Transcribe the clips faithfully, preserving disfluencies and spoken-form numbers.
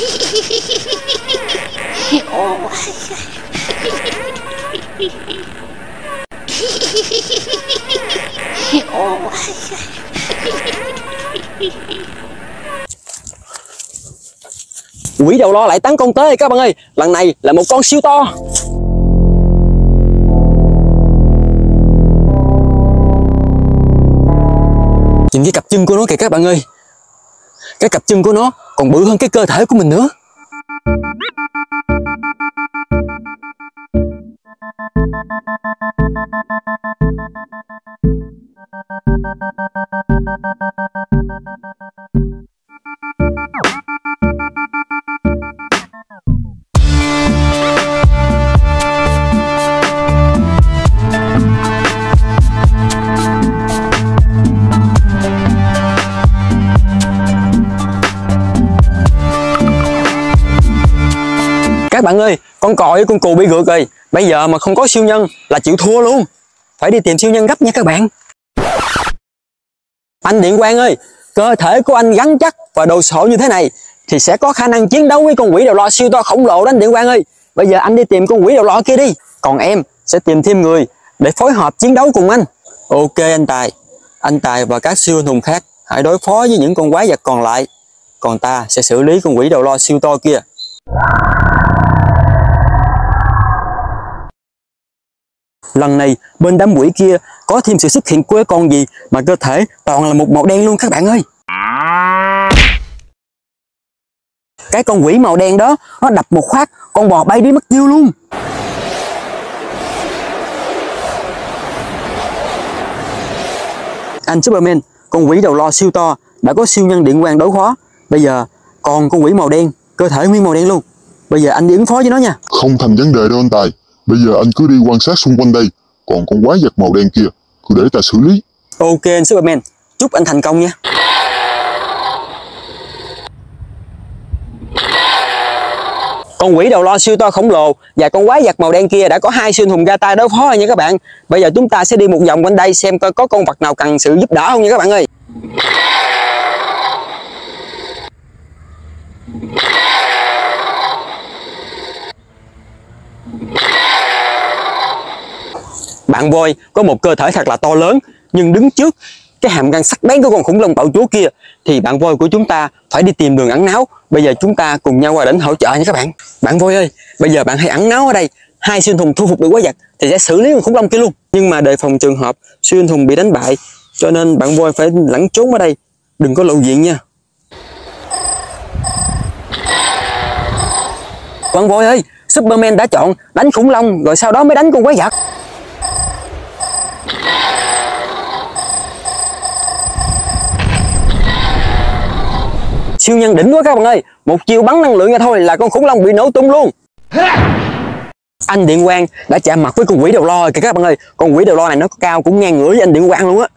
Quỷ đầu lo lại tấn công tới các bạn ơi. Lần này là một con siêu to. Nhìn cái cặp chân của nó kìa các bạn ơi. Cái cặp chân của nó còn bự hơn cái cơ thể của mình nữa. Các bạn ơi, con cò với con cừu bị gượt rồi. Bây giờ mà không có siêu nhân là chịu thua luôn. Phải đi tìm siêu nhân gấp nha các bạn. Anh Điện Quang ơi, cơ thể của anh gắn chắc và đồ sộ như thế này thì sẽ có khả năng chiến đấu với con quỷ đầu lo siêu to khổng lồ đó anh Điện Quang ơi. Bây giờ anh đi tìm con quỷ đầu lo kia đi. Còn em sẽ tìm thêm người để phối hợp chiến đấu cùng anh. Ok anh Tài. Anh Tài và các siêu anh hùng khác hãy đối phó với những con quái vật còn lại. Còn ta sẽ xử lý con quỷ đầu lo siêu to kia. Lần này bên đám quỷ kia có thêm sự xuất hiện của cái con gì mà cơ thể toàn là một màu đen luôn các bạn ơi. Cái con quỷ màu đen đó nó đập một phát, con bò bay đi mất tiêu luôn. Anh Superman, con quỷ đầu lo siêu to đã có siêu nhân Điện Quang đối phó. Bây giờ còn con quỷ màu đen, cơ thể nguyên màu đen luôn. Bây giờ anh đi ứng phó với nó nha. Không thành vấn đề đâu anh Tài. Bây giờ anh cứ đi quan sát xung quanh đây. Còn con quái vật màu đen kia cứ để ta xử lý. Ok anh Superman, chúc anh thành công nha. Con quỷ đầu lo siêu to khổng lồ và con quái vật màu đen kia đã có hai siêu anh hùng ra tay đối phó rồi nha các bạn. Bây giờ chúng ta sẽ đi một vòng quanh đây xem coi có con vật nào cần sự giúp đỡ không nha các bạn ơi. Bạn voi có một cơ thể thật là to lớn, nhưng đứng trước cái hàm răng sắc bén của con khủng long bạo chúa kia thì bạn voi của chúng ta phải đi tìm đường ẩn náu. Bây giờ chúng ta cùng nhau qua đến hỗ trợ nha các bạn. Bạn voi ơi, bây giờ bạn hãy ẩn náu ở đây. Hai siêu anh hùng thu phục được quái vật thì sẽ xử lý con khủng long kia luôn. Nhưng mà đề phòng trường hợp siêu anh hùng bị đánh bại, cho nên bạn voi phải lẩn trốn ở đây, đừng có lộ diện nha. Bạn voi ơi, Superman đã chọn đánh khủng long rồi sau đó mới đánh con quái vật. Siêu nhân đỉnh quá các bạn ơi. Một chiêu bắn năng lượng ra thôi là con khủng long bị nổ tung luôn. Anh Điện Quang đã chạm mặt với con quỷ đầu lo kìa các bạn ơi. Con quỷ đầu lo này nó cao cũng ngang ngửa với anh Điện Quang luôn á.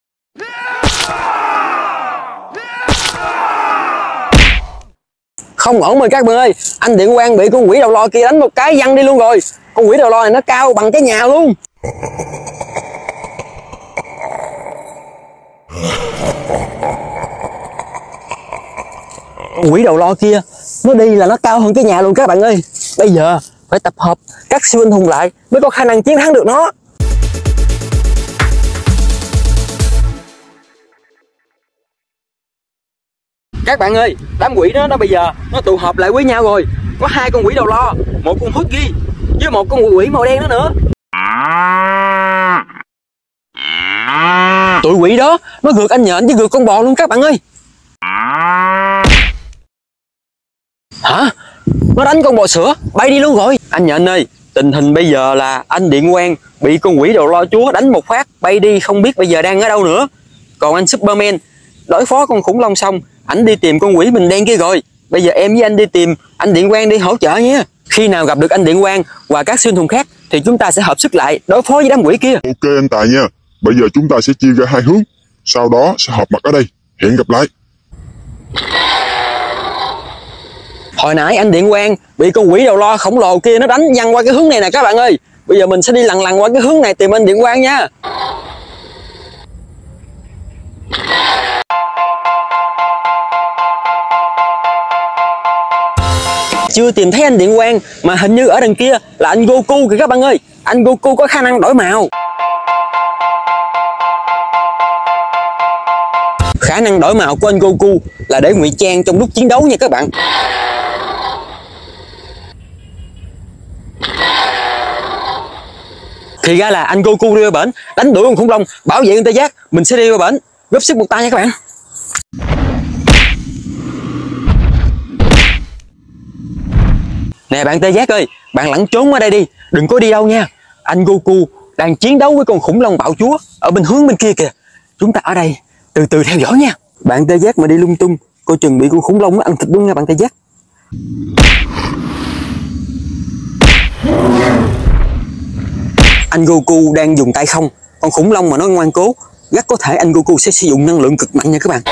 Không ổn rồi các bạn ơi. Anh Điện Quang bị con quỷ đầu lo kia đánh một cái văng đi luôn rồi. Con quỷ đầu lo này nó cao bằng cái nhà luôn. Con quỷ đầu lo kia nó đi là nó cao hơn cái nhà luôn các bạn ơi. Bây giờ phải tập hợp các siêu anh hùng lại mới có khả năng chiến thắng được nó. Các bạn ơi, đám quỷ đó nó bây giờ nó tụ họp lại với nhau rồi. Có hai con quỷ đầu lo, một con Huggy với một con quỷ màu đen đó nữa. Tụi quỷ đó nó gượt anh nhện với gượt con bò luôn các bạn ơi. Hả? Nó đánh con bò sữa bay đi luôn rồi. Anh nhện ơi, tình hình bây giờ là anh Điện Quang bị con quỷ đầu lo chúa đánh một phát bay đi, không biết bây giờ đang ở đâu nữa. Còn anh Superman đối phó con khủng long xong, ảnh đi tìm con quỷ mình đen kia rồi. Bây giờ em với anh đi tìm anh Điện Quang đi hỗ trợ nha. Khi nào gặp được anh Điện Quang và các siêu anh hùng khác thì chúng ta sẽ hợp sức lại đối phó với đám quỷ kia. Ok anh Tài nha. Bây giờ chúng ta sẽ chia ra hai hướng, sau đó sẽ họp mặt ở đây. Hẹn gặp lại. Hồi nãy anh Điện Quang bị con quỷ đầu lo khổng lồ kia nó đánh văng qua cái hướng này nè các bạn ơi. Bây giờ mình sẽ đi lằn lằn qua cái hướng này tìm anh Điện Quang nha. Chưa tìm thấy anh Điện Quang mà hình như ở đằng kia là anh Goku kìa các bạn ơi. Anh Goku có khả năng đổi màu. Khả năng đổi màu của anh Goku là để ngụy trang trong lúc chiến đấu nha các bạn. Thì ra là anh Goku đi qua bển đánh đuổi con khủng long, bảo vệ con tê giác. Mình sẽ đi qua bển góp sức một tay nha các bạn. Nè bạn tê giác ơi, bạn lẩn trốn ở đây đi, đừng có đi đâu nha. Anh Goku đang chiến đấu với con khủng long bạo chúa ở bên hướng bên kia kìa. Chúng ta ở đây từ từ theo dõi nha. Bạn tê giác mà đi lung tung coi chừng bị con khủng long nó ăn thịt luôn nha bạn tê giác. Anh Goku đang dùng tay không, con khủng long mà nó ngoan cố, rất có thể anh Goku sẽ sử dụng năng lượng cực mạnh nha các bạn.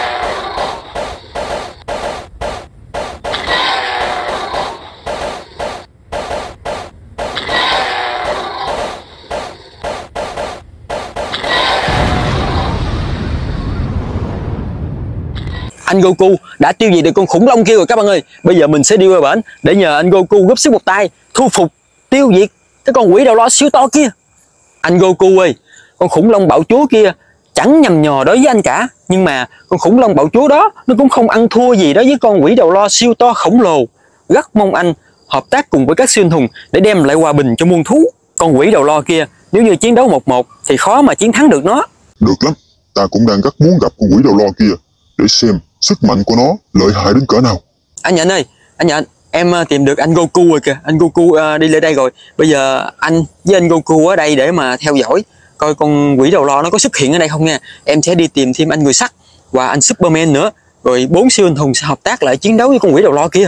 Anh Goku đã tiêu diệt được con khủng long kia rồi các bạn ơi. Bây giờ mình sẽ đi qua bển để nhờ anh Goku góp sức một tay thu phục, tiêu diệt cái con quỷ đầu lo siêu to kia. Anh Goku ơi, con khủng long bạo chúa kia chẳng nhầm nhò đối với anh cả, nhưng mà con khủng long bạo chúa đó nó cũng không ăn thua gì đối với con quỷ đầu lo siêu to khổng lồ. Rất mong anh hợp tác cùng với các siêu anh hùng để đem lại hòa bình cho muôn thú. Con quỷ đầu lo kia nếu như chiến đấu một một thì khó mà chiến thắng được nó. Được lắm, ta cũng đang rất muốn gặp con quỷ đầu lo kia để xem sức mạnh của nó lợi hại đến cỡ nào. Anh Nhện ơi, anh Nhện, em tìm được anh Goku rồi kìa. Anh Goku uh, đi lên đây rồi. Bây giờ anh với anh Goku ở đây để mà theo dõi coi con quỷ đầu lo nó có xuất hiện ở đây không nha. Em sẽ đi tìm thêm anh Người Sắt và anh Superman nữa. Rồi bốn siêu anh hùng sẽ hợp tác lại chiến đấu với con quỷ đầu lo kia.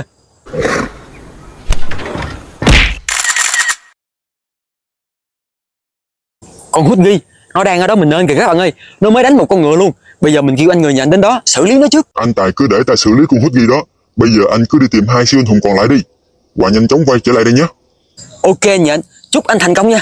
Con hút ghi nó đang ở đó mình nên kìa các bạn ơi. Nó mới đánh một con ngựa luôn. Bây giờ mình kêu anh Người Nhện đến đó xử lý nó trước. Anh Tài cứ để ta xử lý con hút ghi đó. Bây giờ anh cứ đi tìm hai siêu anh hùng còn lại đi và nhanh chóng quay trở lại đây nhé. Ok Nhện, chúc anh thành công nha.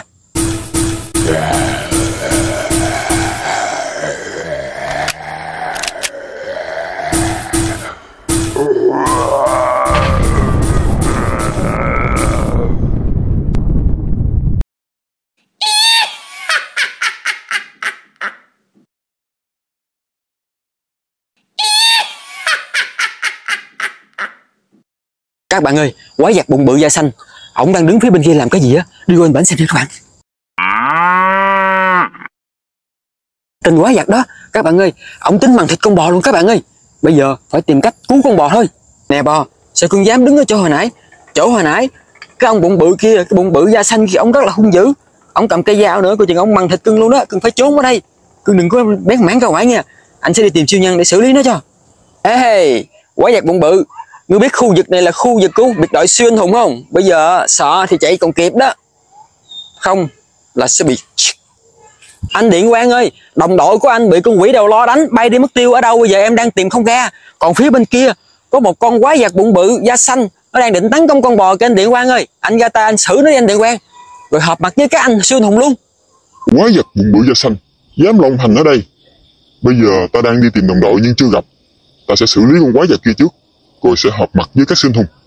Các bạn ơi, quái vật bụng bự da xanh, ổng đang đứng phía bên kia làm cái gì á? Đi qua bển xem đi các bạn. Tên quái vật đó, các bạn ơi, ổng tính bằng thịt con bò luôn các bạn ơi. Bây giờ phải tìm cách cứu con bò thôi. Nè bò, sao cưng dám đứng ở chỗ hồi nãy? Chỗ hồi nãy, cái ông bụng bự kia, cái bụng bự da xanh kia, ổng rất là hung dữ. Ổng cầm cây dao nữa, coi chừng ổng bằng thịt cưng luôn đó. Cưng phải trốn ở đây. Cưng đừng có bén mảng ra ngoài nha. Anh sẽ đi tìm siêu nhân để xử lý nó cho. Ê, hey, quái vật bụng bự, ngươi biết khu vực này là khu vực của biệt đội siêu anh hùng không? Bây giờ sợ thì chạy còn kịp đó, không là sẽ bị. Anh Điện Quang ơi, đồng đội của anh bị con quỷ đầu lo đánh bay đi mất tiêu ở đâu, bây giờ em đang tìm không ra. Còn phía bên kia có một con quái vật bụng bự da xanh, nó đang định tấn công con bò kênh Điện Quang ơi. Anh ra tay anh xử nó đi anh Điện Quang, rồi hợp mặt với các anh siêu anh hùng luôn. Quái vật bụng bự da xanh dám lộng hành ở đây. Bây giờ ta đang đi tìm đồng đội nhưng chưa gặp. Ta sẽ xử lý con quái vật kia trước, rồi sẽ hợp mặt với các siêu anh hùng.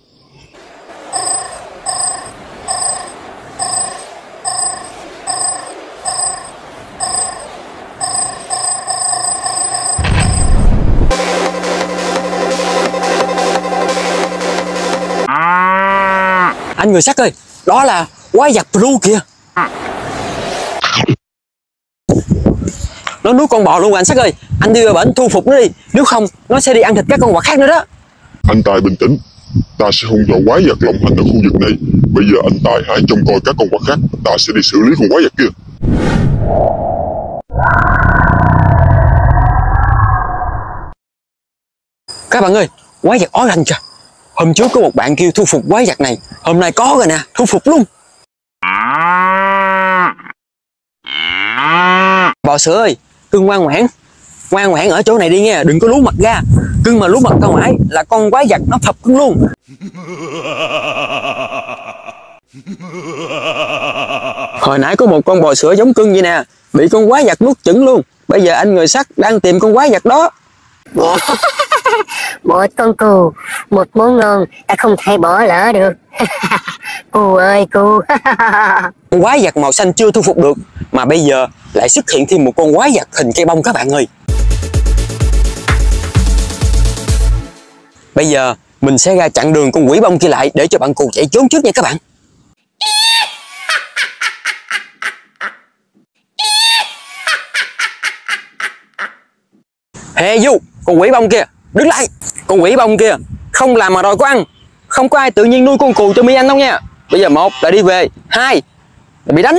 Anh Người Sắt ơi, đó là quái vật Blue kìa. Nó nuốt con bò luôn anh Sắt ơi. Anh đi vào bển thu phục nó đi, nếu không nó sẽ đi ăn thịt các con vật khác nữa đó. Anh Tài bình tĩnh, ta sẽ không cho quái vật lộng hành ở khu vực này. Bây giờ anh Tài hãy trông coi các con vật khác, ta sẽ đi xử lý con quái vật kia. Các bạn ơi, quái vật ói ranh kìa. Hôm trước có một bạn kêu thu phục quái vật này, hôm nay có rồi nè, thu phục luôn. Bò sữa ơi, cưng ngoan ngoãn, ngoan ngoãn ở chỗ này đi nghe, đừng có lú mặt ra. Cưng mà lú mặt ra ngoài là con quái vật nó phập cưng luôn. Hồi nãy có một con bò sữa giống cưng vậy nè, bị con quái vật nuốt chửng luôn. Bây giờ anh Người Sắt đang tìm con quái vật đó. Một con cừu, một món ngon, ta không thể bỏ lỡ được. Cừu ơi cừu. Con quái vật màu xanh chưa thu phục được, mà bây giờ lại xuất hiện thêm một con quái vật hình cây bông các bạn ơi. Bây giờ mình sẽ ra chặn đường con quỷ bông kia lại để cho bạn cừu chạy trốn trước nha các bạn. Hè Du, con quỷ bông kia, đứng lại. Con quỷ bông kia, không làm mà đòi có ăn. Không có ai tự nhiên nuôi con cừu cho mi anh đâu nha. Bây giờ một là đi về, hai là bị đánh.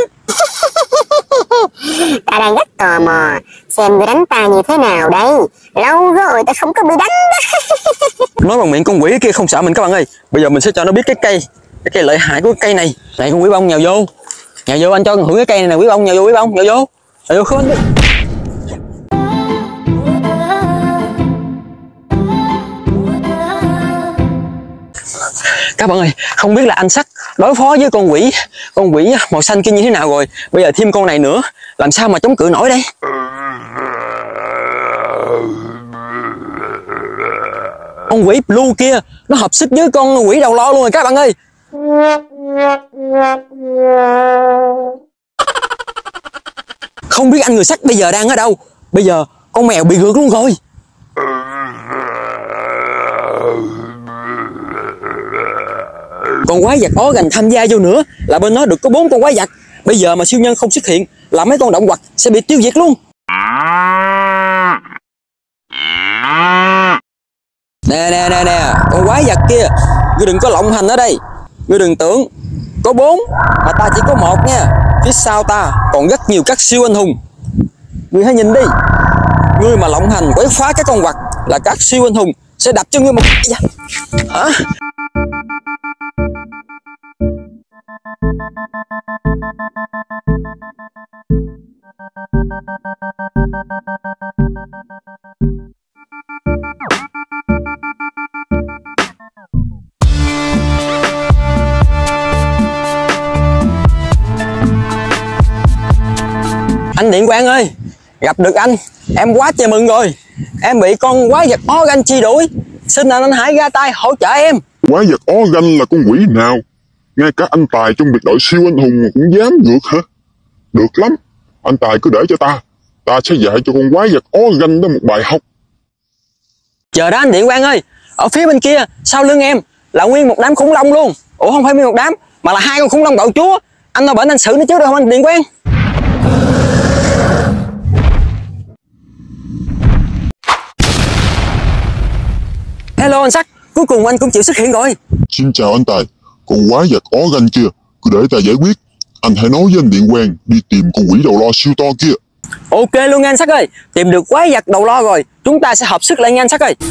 Ta đang rất tò mò xem người đánh ta như thế nào đây. Lâu rồi ta không có bị đánh. Nói bằng miệng con quỷ kia không sợ mình các bạn ơi. Bây giờ mình sẽ cho nó biết cái cây, cái cây lợi hại của cái cây này. Này con quỷ bông, nhào vô. Nhào vô, anh cho hưởng cái cây này nè quỷ bông, nhào vô quỷ bông, nhào vô. Nhào vô không anh. Các bạn ơi, không biết là anh Sắc đối phó với con quỷ con quỷ màu xanh kia như thế nào rồi. Bây giờ thêm con này nữa, làm sao mà chống cự nổi đây. Con quỷ blue kia nó hợp sức với con quỷ đầu lo luôn rồi các bạn ơi. Không biết anh người Sắc bây giờ đang ở đâu. Bây giờ con mèo bị gượt luôn rồi. Còn quái vật ó gành tham gia vô nữa là bên nó được có bốn con quái vật. Bây giờ mà siêu nhân không xuất hiện là mấy con động vật sẽ bị tiêu diệt luôn. Nè nè nè nè, con quái vật kia, ngươi đừng có lộng hành ở đây. Ngươi đừng tưởng có bốn mà ta chỉ có một nha. Phía sau ta còn rất nhiều các siêu anh hùng. Ngươi hãy nhìn đi. Ngươi mà lộng hành quấy phá các con vật là các siêu anh hùng sẽ đập cho ngươi một hả? Anh Điện Quang ơi, gặp được anh, em quá trời mừng rồi. Em bị con quái vật Organ truy đuổi, xin anh, anh hãy ra tay hỗ trợ em. Quái vật Organ là con quỷ nào? Ngay cả anh Tài trong biệt đội siêu anh hùng mà cũng dám ngược hả? Được lắm, anh Tài cứ để cho ta. Ta sẽ dạy cho con quái vật Organ đó một bài học. Chờ đó anh Điện Quang ơi, ở phía bên kia sau lưng em là nguyên một đám khủng long luôn. Ủa không phải nguyên một đám mà là hai con khủng long bạo chúa. Anh nói bệnh anh xử nó trước được không anh Điện Quang? Hello anh Sắc, cuối cùng anh cũng chịu xuất hiện rồi. Xin chào anh Tài, con quái vật Organ kia, cứ để ta giải quyết. Anh hãy nói với anh Điện Quang đi tìm con quỷ đầu lo siêu to kia. Ok luôn nha anh Sắc ơi, tìm được quái vật đầu lo rồi, chúng ta sẽ hợp sức lại nha anh Sắc ơi.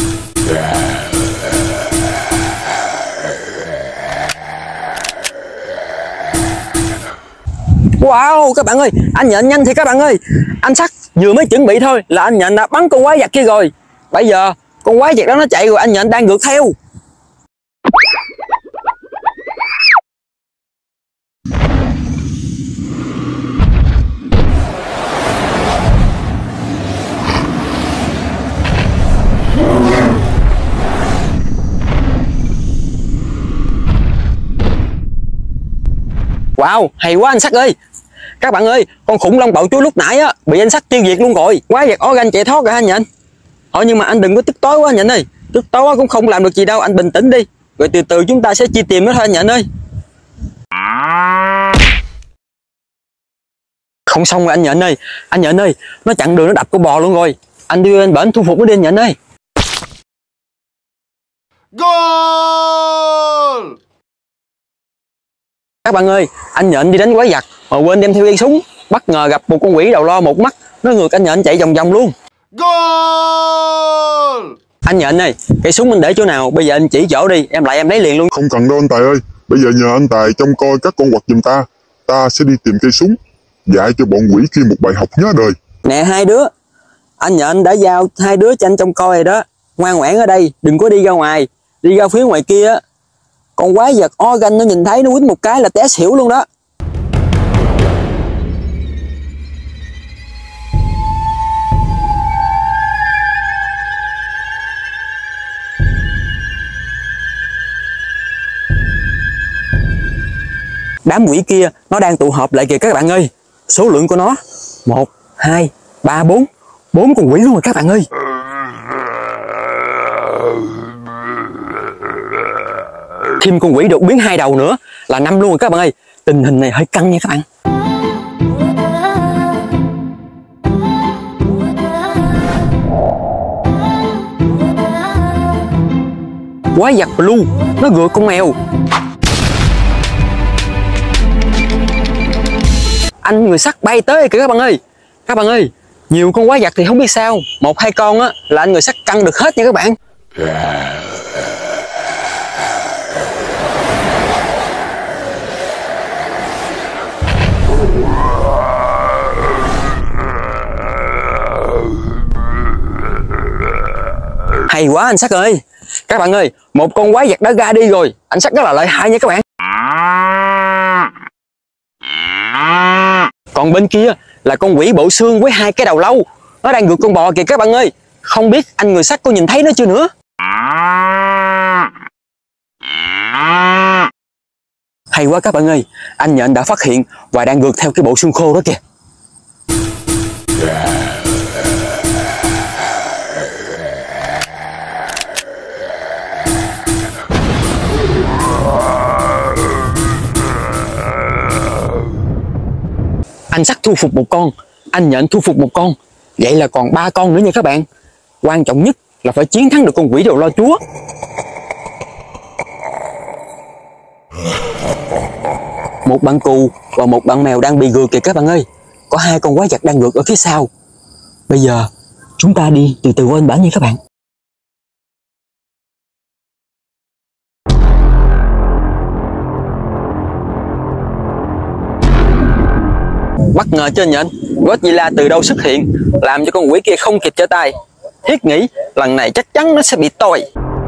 Wow các bạn ơi, anh nhện nhanh thì các bạn ơi. Anh Sắc vừa mới chuẩn bị thôi là anh nhện đã bắn con quái vật kia rồi. Bây giờ con quái vật đó nó chạy rồi, anh nhện đang ngược theo. Wow, hay quá anh Sắc ơi. Các bạn ơi, con khủng long bạo chúa lúc nãy á bị anh Sắc tiêu diệt luôn rồi. Quái vật Organ chạy thoát rồi anh nhện. Thôi nhưng mà anh đừng có tức tối quá anh nhện ơi. Tức tối quá cũng không làm được gì đâu, anh bình tĩnh đi. Rồi từ từ chúng ta sẽ chi tìm nó thôi anh nhện ơi. Không xong rồi anh nhện ơi. Anh nhện ơi, nó chặn đường nó đập con bò luôn rồi. Anh đi bên bển thu phục nó đi anh nhện ơi. Goal! Các bạn ơi, anh nhện đi đánh quái vật mà quên đem theo dây súng. Bất ngờ gặp một con quỷ đầu lo một mắt, nó ngược anh nhện chạy vòng vòng luôn. Goal! Anh nhện ơi, cây súng mình để chỗ nào? Bây giờ anh chỉ chỗ đi, em lại em lấy liền luôn. Không cần đâu anh Tài ơi, bây giờ nhờ anh Tài trông coi các con vật giùm ta. Ta sẽ đi tìm cây súng, dạy cho bọn quỷ kia một bài học nhớ đời. Nè hai đứa, anh nhện đã giao hai đứa cho anh trông coi rồi đó. Ngoan ngoãn ở đây, đừng có đi ra ngoài. Đi ra phía ngoài kia á, con quái vật Organ nó nhìn thấy nó quýnh một cái là té xỉu luôn đó. Đám quỷ kia nó đang tụ họp lại kìa các bạn ơi. Số lượng của nó một, hai, ba, bốn. Bốn con quỷ luôn rồi các bạn ơi. Thêm con quỷ đột biến hai đầu nữa là năm luôn rồi các bạn ơi. Tình hình này hơi căng nha các bạn. Quái vật Blue nó gượt con mèo. Anh người sắt bay tới kìa các bạn ơi. Các bạn ơi, nhiều con quái vật thì không biết sao, một hai con á là anh người sắt căng được hết nha các bạn. Hay quá anh Sắt ơi. Các bạn ơi, một con quái vật đã ra đi rồi. Anh Sắt rất là lợi hại nha các bạn. Còn bên kia là con quỷ bộ xương với hai cái đầu lâu. Nó đang gượt con bò kìa các bạn ơi. Không biết anh người Sắt có nhìn thấy nó chưa nữa. Hay quá các bạn ơi. Anh Nhện đã phát hiện và đang gượt theo cái bộ xương khô đó kìa. Anh Sắt thu phục một con, anh Nhện thu phục một con. Vậy là còn ba con nữa nha các bạn. Quan trọng nhất là phải chiến thắng được con quỷ đầu lo chúa. Một bạn cù và một bạn mèo đang bị gượt kìa các bạn ơi. Có hai con quái vật đang gượt ở phía sau. Bây giờ chúng ta đi từ từ qua bên bển nha các bạn. Bất ngờ chưa Nhện, Godzilla từ đâu xuất hiện, làm cho con quỷ kia không kịp trở tay. Thiết nghĩ lần này chắc chắn nó sẽ bị tôi.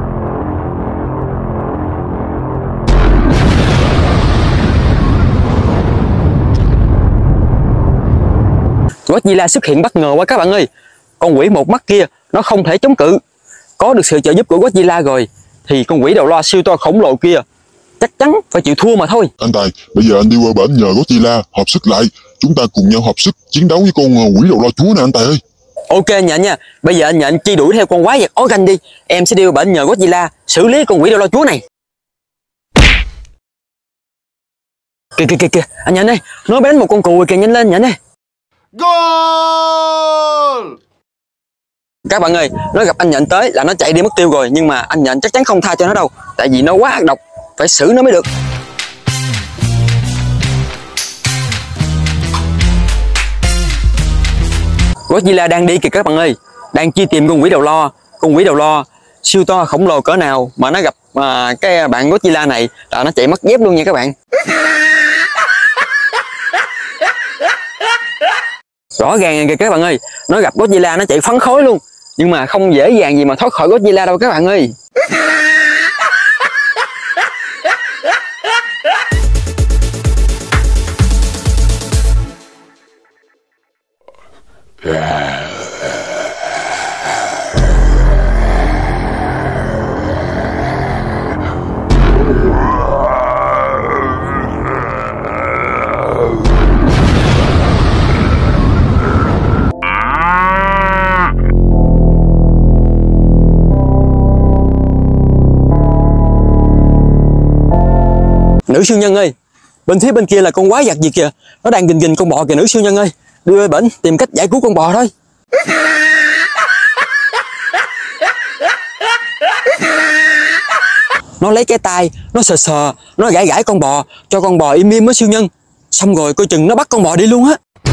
Godzilla xuất hiện bất ngờ quá các bạn ơi. Con quỷ một mắt kia nó không thể chống cự. Có được sự trợ giúp của Godzilla rồi thì con quỷ đầu lo siêu to khổng lồ kia chắc chắn phải chịu thua mà thôi. Anh Tài, bây giờ anh đi qua bển nhờ Godzilla hợp sức lại. Chúng ta cùng nhau hợp sức chiến đấu với con quỷ đầu lo chúa nè anh Tài ơi. Ok Nhện nha. Bây giờ anh Nhện truy đuổi theo con quái vật ố ganh đi. Em sẽ đi qua bển nhờ Godzilla xử lý con quỷ đầu lo chúa này. Kìa kìa kìa kìa, anh Nhện ơi, nó đánh một con cừu kìa, nhanh lên Nhện ơi. Goal! Các bạn ơi, nó gặp anh Nhện tới là nó chạy đi mất tiêu rồi. Nhưng mà anh Nhện chắc chắn không tha cho nó đâu. Tại vì nó quá ác độc, phải xử nó mới được. Godzilla đang đi kìa các bạn ơi. Đang truy tìm con quỷ đầu lo. Con quỷ đầu lo siêu to khổng lồ cỡ nào mà nó gặp à, cái bạn Godzilla này là nó chạy mất dép luôn nha các bạn. Rõ ràng kìa các bạn ơi, nó gặp Godzilla nó chạy phấn khối luôn. Nhưng mà không dễ dàng gì mà thoát khỏi Godzilla đâu các bạn ơi. Nữ siêu nhân ơi, bên phía bên kia là con quái vật gì kìa, nó đang gình gình con bò kìa nữ siêu nhân ơi. Đi lên bển tìm cách giải cứu con bò thôi. Nó lấy cái tay, nó sờ sờ, nó gãi gãi con bò, cho con bò im im với siêu nhân. Xong rồi coi chừng nó bắt con bò đi luôn á.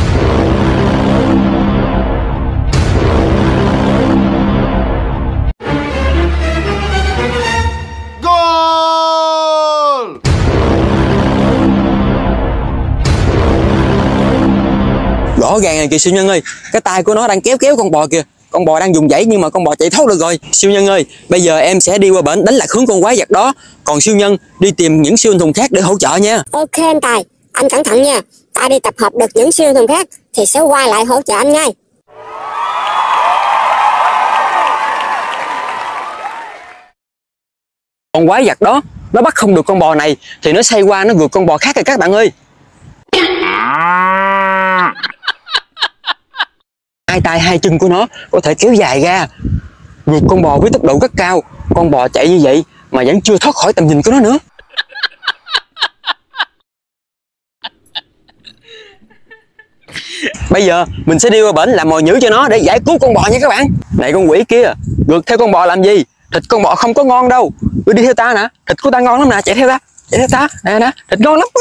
Rõ ràng này kìa siêu nhân ơi, cái tay của nó đang kéo kéo con bò kìa. Con bò đang dùng dãy nhưng mà con bò chạy thoát được rồi. Siêu nhân ơi, bây giờ em sẽ đi qua bển đánh lạc hướng con quái vật đó. Còn siêu nhân đi tìm những siêu anh hùng khác để hỗ trợ nha. Ok anh Tài, anh cẩn thận nha. Ta đi tập hợp được những siêu anh hùng khác thì sẽ quay lại hỗ trợ anh ngay. Con quái vật đó nó bắt không được con bò này thì nó xoay qua nó vượt con bò khác rồi các bạn ơi. Hai tay hai chân của nó có thể kéo dài ra vượt con bò với tốc độ rất cao. Con bò chạy như vậy mà vẫn chưa thoát khỏi tầm nhìn của nó nữa. Bây giờ mình sẽ đi qua bển làm mồi nhử cho nó để giải cứu con bò nha các bạn. Này con quỷ kia, rượt theo con bò làm gì? Thịt con bò không có ngon đâu. Cứ đi theo ta nè, thịt của ta ngon lắm nè, chạy theo ta, chạy theo ta, nè nè, thịt ngon lắm.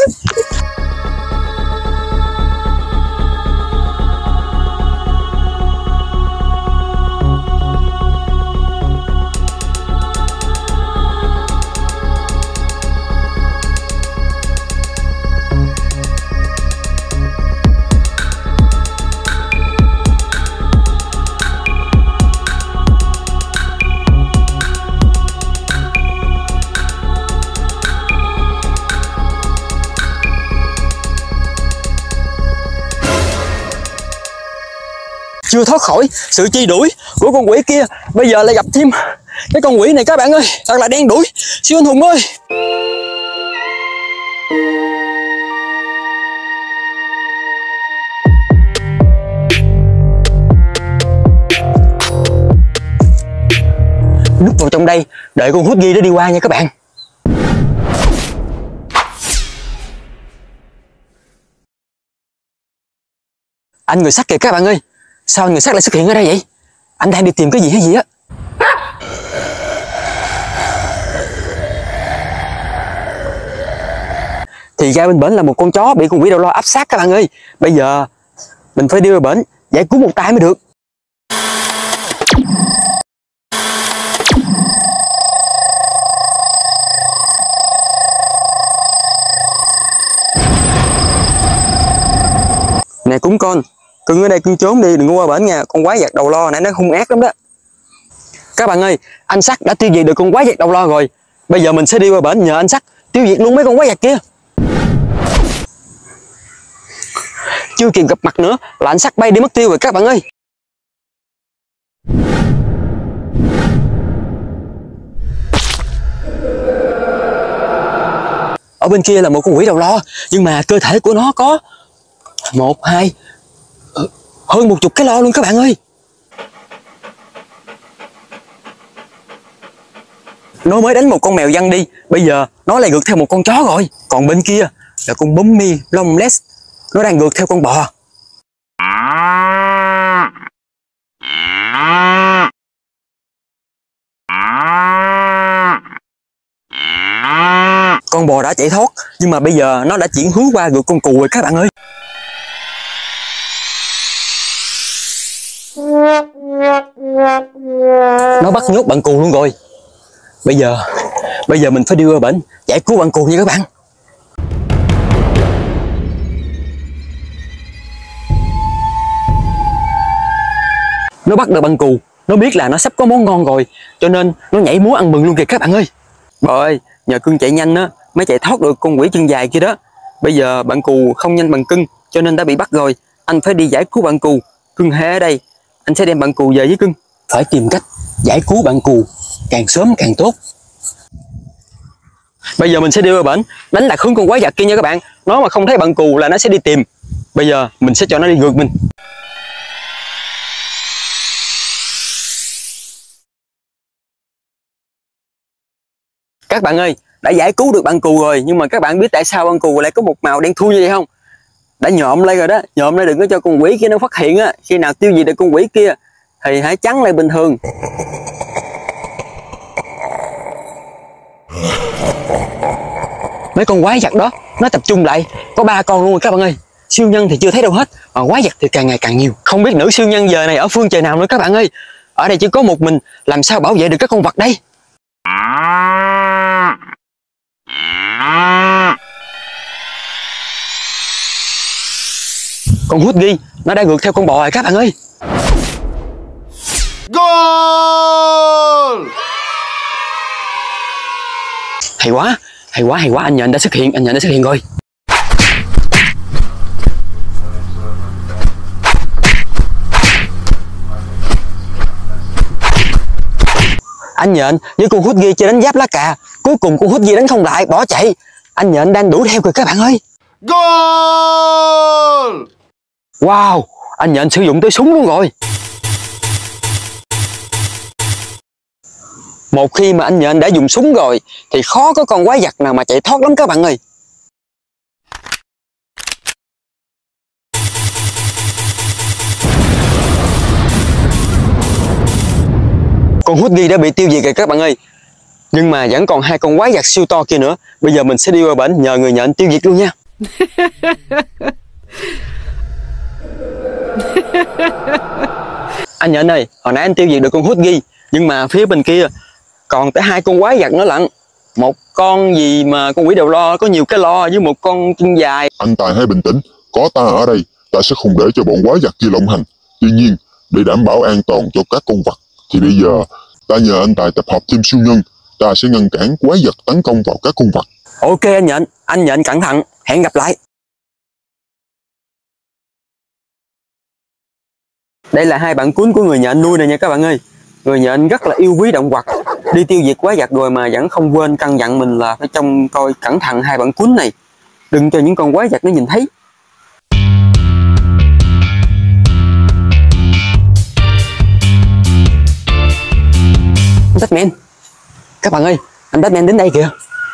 Chưa thoát khỏi sự truy đuổi của con quỷ kia, bây giờ lại gặp thêm cái con quỷ này các bạn ơi, thật là đen đuổi. Siêu anh hùng ơi, núp vào trong đây đợi con hút ghi nó đi qua nha các bạn. Anh người sắt kìa các bạn ơi, sao anh người sắt lại xuất hiện ở đây vậy? Anh đang đi tìm cái gì hay gì á? Thì ra bên bển là một con chó bị con quỷ đầu lo áp sát các bạn ơi. Bây giờ mình phải đi vào bển giải cứu một tay mới được. Nè cúng con, cưng ở đây cưng trốn đi, đừng có qua bển nha, con quái vật đầu lo nãy nó hung ác lắm đó. Các bạn ơi, anh Sắt đã tiêu diệt được con quái vật đầu lo rồi. Bây giờ mình sẽ đi qua bển nhờ anh Sắt tiêu diệt luôn mấy con quái vật kia. Chưa kịp gặp mặt nữa là anh Sắt bay đi mất tiêu rồi các bạn ơi. Ở bên kia là một con quỷ đầu lo, nhưng mà cơ thể của nó có một, hai, hơn một chục cái lo luôn các bạn ơi. Nó mới đánh một con mèo văng đi, bây giờ nó lại rượt theo một con chó rồi. Còn bên kia là con Bummy Longless, nó đang rượt theo con bò. Con bò đã chạy thoát, nhưng mà bây giờ nó đã chuyển hướng qua rượt con cừu rồi các bạn ơi. Nó bắt nhốt bạn cừu luôn rồi. Bây giờ Bây giờ mình phải đi qua bển giải cứu bạn cừu nha các bạn. Nó bắt được bạn cừu, nó biết là nó sắp có món ngon rồi, cho nên nó nhảy múa ăn mừng luôn kìa các bạn ơi. Bò ơi, nhờ cưng chạy nhanh á mới chạy thoát được con quỷ chân dài kia đó. Bây giờ bạn cừu không nhanh bằng cưng cho nên đã bị bắt rồi. Anh phải đi giải cứu bạn cừu. Cưng hê ở đây, anh sẽ đem bạn cừu về với cưng. Phải tìm cách giải cứu bạn cừu càng sớm càng tốt. Bây giờ mình sẽ đi vào bển đánh lạc hướng con quái vật kia nha các bạn. Nó mà không thấy bạn cừu là nó sẽ đi tìm. Bây giờ mình sẽ cho nó đi ngược mình. Các bạn ơi, đã giải cứu được bạn cừu rồi, nhưng mà các bạn biết tại sao bạn cừu lại có một màu đen thui như vậy không? Đã nhộm lại rồi đó, nhộm lại đừng có cho con quỷ kia nó phát hiện á. Khi nào tiêu diệt được con quỷ kia thì hãy trắng lại bình thường. Mấy con quái vật đó nó tập trung lại có ba con luôn rồi các bạn ơi. Siêu nhân thì chưa thấy đâu hết, mà quái vật thì càng ngày càng nhiều. Không biết nữ siêu nhân giờ này ở phương trời nào nữa các bạn ơi. Ở đây chỉ có một mình, làm sao bảo vệ được các con vật đây? Con hút ghi nó đang ngược theo con bò rồi các bạn ơi. Goal! Hay quá, hay quá, hay quá, anh Nhện đã xuất hiện, anh Nhện đã xuất hiện rồi. Anh Nhện với con hút ghi chơi đánh giáp lá cà, Cuối cùng con hút gì đánh không lại, bỏ chạy. Anh nhện đang đuổi theo kìa các bạn ơi. Goal! Wow, anh nhện sử dụng tới súng luôn rồi. Một khi mà anh nhện đã dùng súng rồi thì khó có con quái vật nào mà chạy thoát lắm các bạn ơi. Con hút ghi đã bị tiêu diệt rồi các bạn ơi. Nhưng mà vẫn còn hai con quái vật siêu to kia nữa. Bây giờ mình sẽ đi qua bển nhờ người nhện tiêu diệt luôn nha. Anh nhện ơi, hồi nãy anh tiêu diệt được con hút ghi, nhưng mà phía bên kia còn tới hai con quái vật nữa lận. Một con gì mà con quỷ đầu lo có nhiều cái lo, với một con chân dài. Anh Tài hãy bình tĩnh, có ta ở đây, ta sẽ không để cho bọn quái vật kia lộng hành. Tuy nhiên, để đảm bảo an toàn cho các con vật, thì bây giờ ta nhờ anh Tài tập hợp thêm siêu nhân. Ta sẽ ngăn cản quái vật tấn công vào các con vật. Ok anh nhện, anh nhện cẩn thận, hẹn gặp lại. Đây là hai bạn cún của người nhện nuôi này nha các bạn ơi. Người nhện rất là yêu quý động vật, đi tiêu diệt quái vật rồi mà vẫn không quên căn dặn mình là phải trông coi cẩn thận hai bạn cún này, đừng cho những con quái vật nó nhìn thấy. Batman, các bạn ơi, anh Batman đến đây kìa.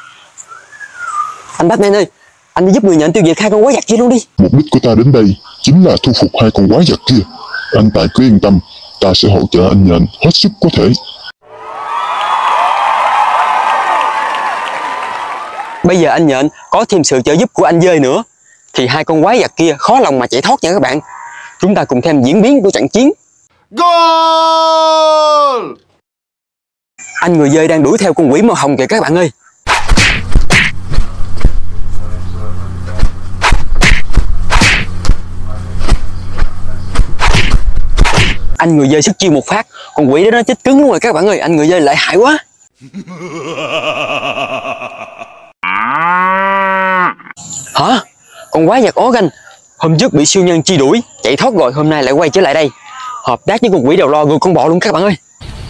Anh Batman ơi, anh đi giúp người nhện tiêu diệt hai con quái vật kia luôn đi. Mục đích của ta đến đây chính là thu phục hai con quái vật kia. Anh Tài cứ yên tâm, ta sẽ hỗ trợ anh nhện hết sức có thể. Bây giờ anh nhện có thêm sự trợ giúp của anh Dơi nữa thì hai con quái vật kia khó lòng mà chạy thoát nha các bạn. Chúng ta cùng thêm diễn biến của trận chiến. Goal! Anh người Dơi đang đuổi theo con quỷ màu hồng kìa các bạn ơi. Anh người Dơi sức chiêu một phát, con quỷ đó nó chết cứng luôn rồi các bạn ơi. Anh người Dơi lợi hại quá. Hả? Con quái vật ố ganh hôm trước bị siêu nhân truy đuổi chạy thoát rồi, hôm nay lại quay trở lại đây hợp tác với con quỷ đầu lo gượt con bò luôn các bạn ơi.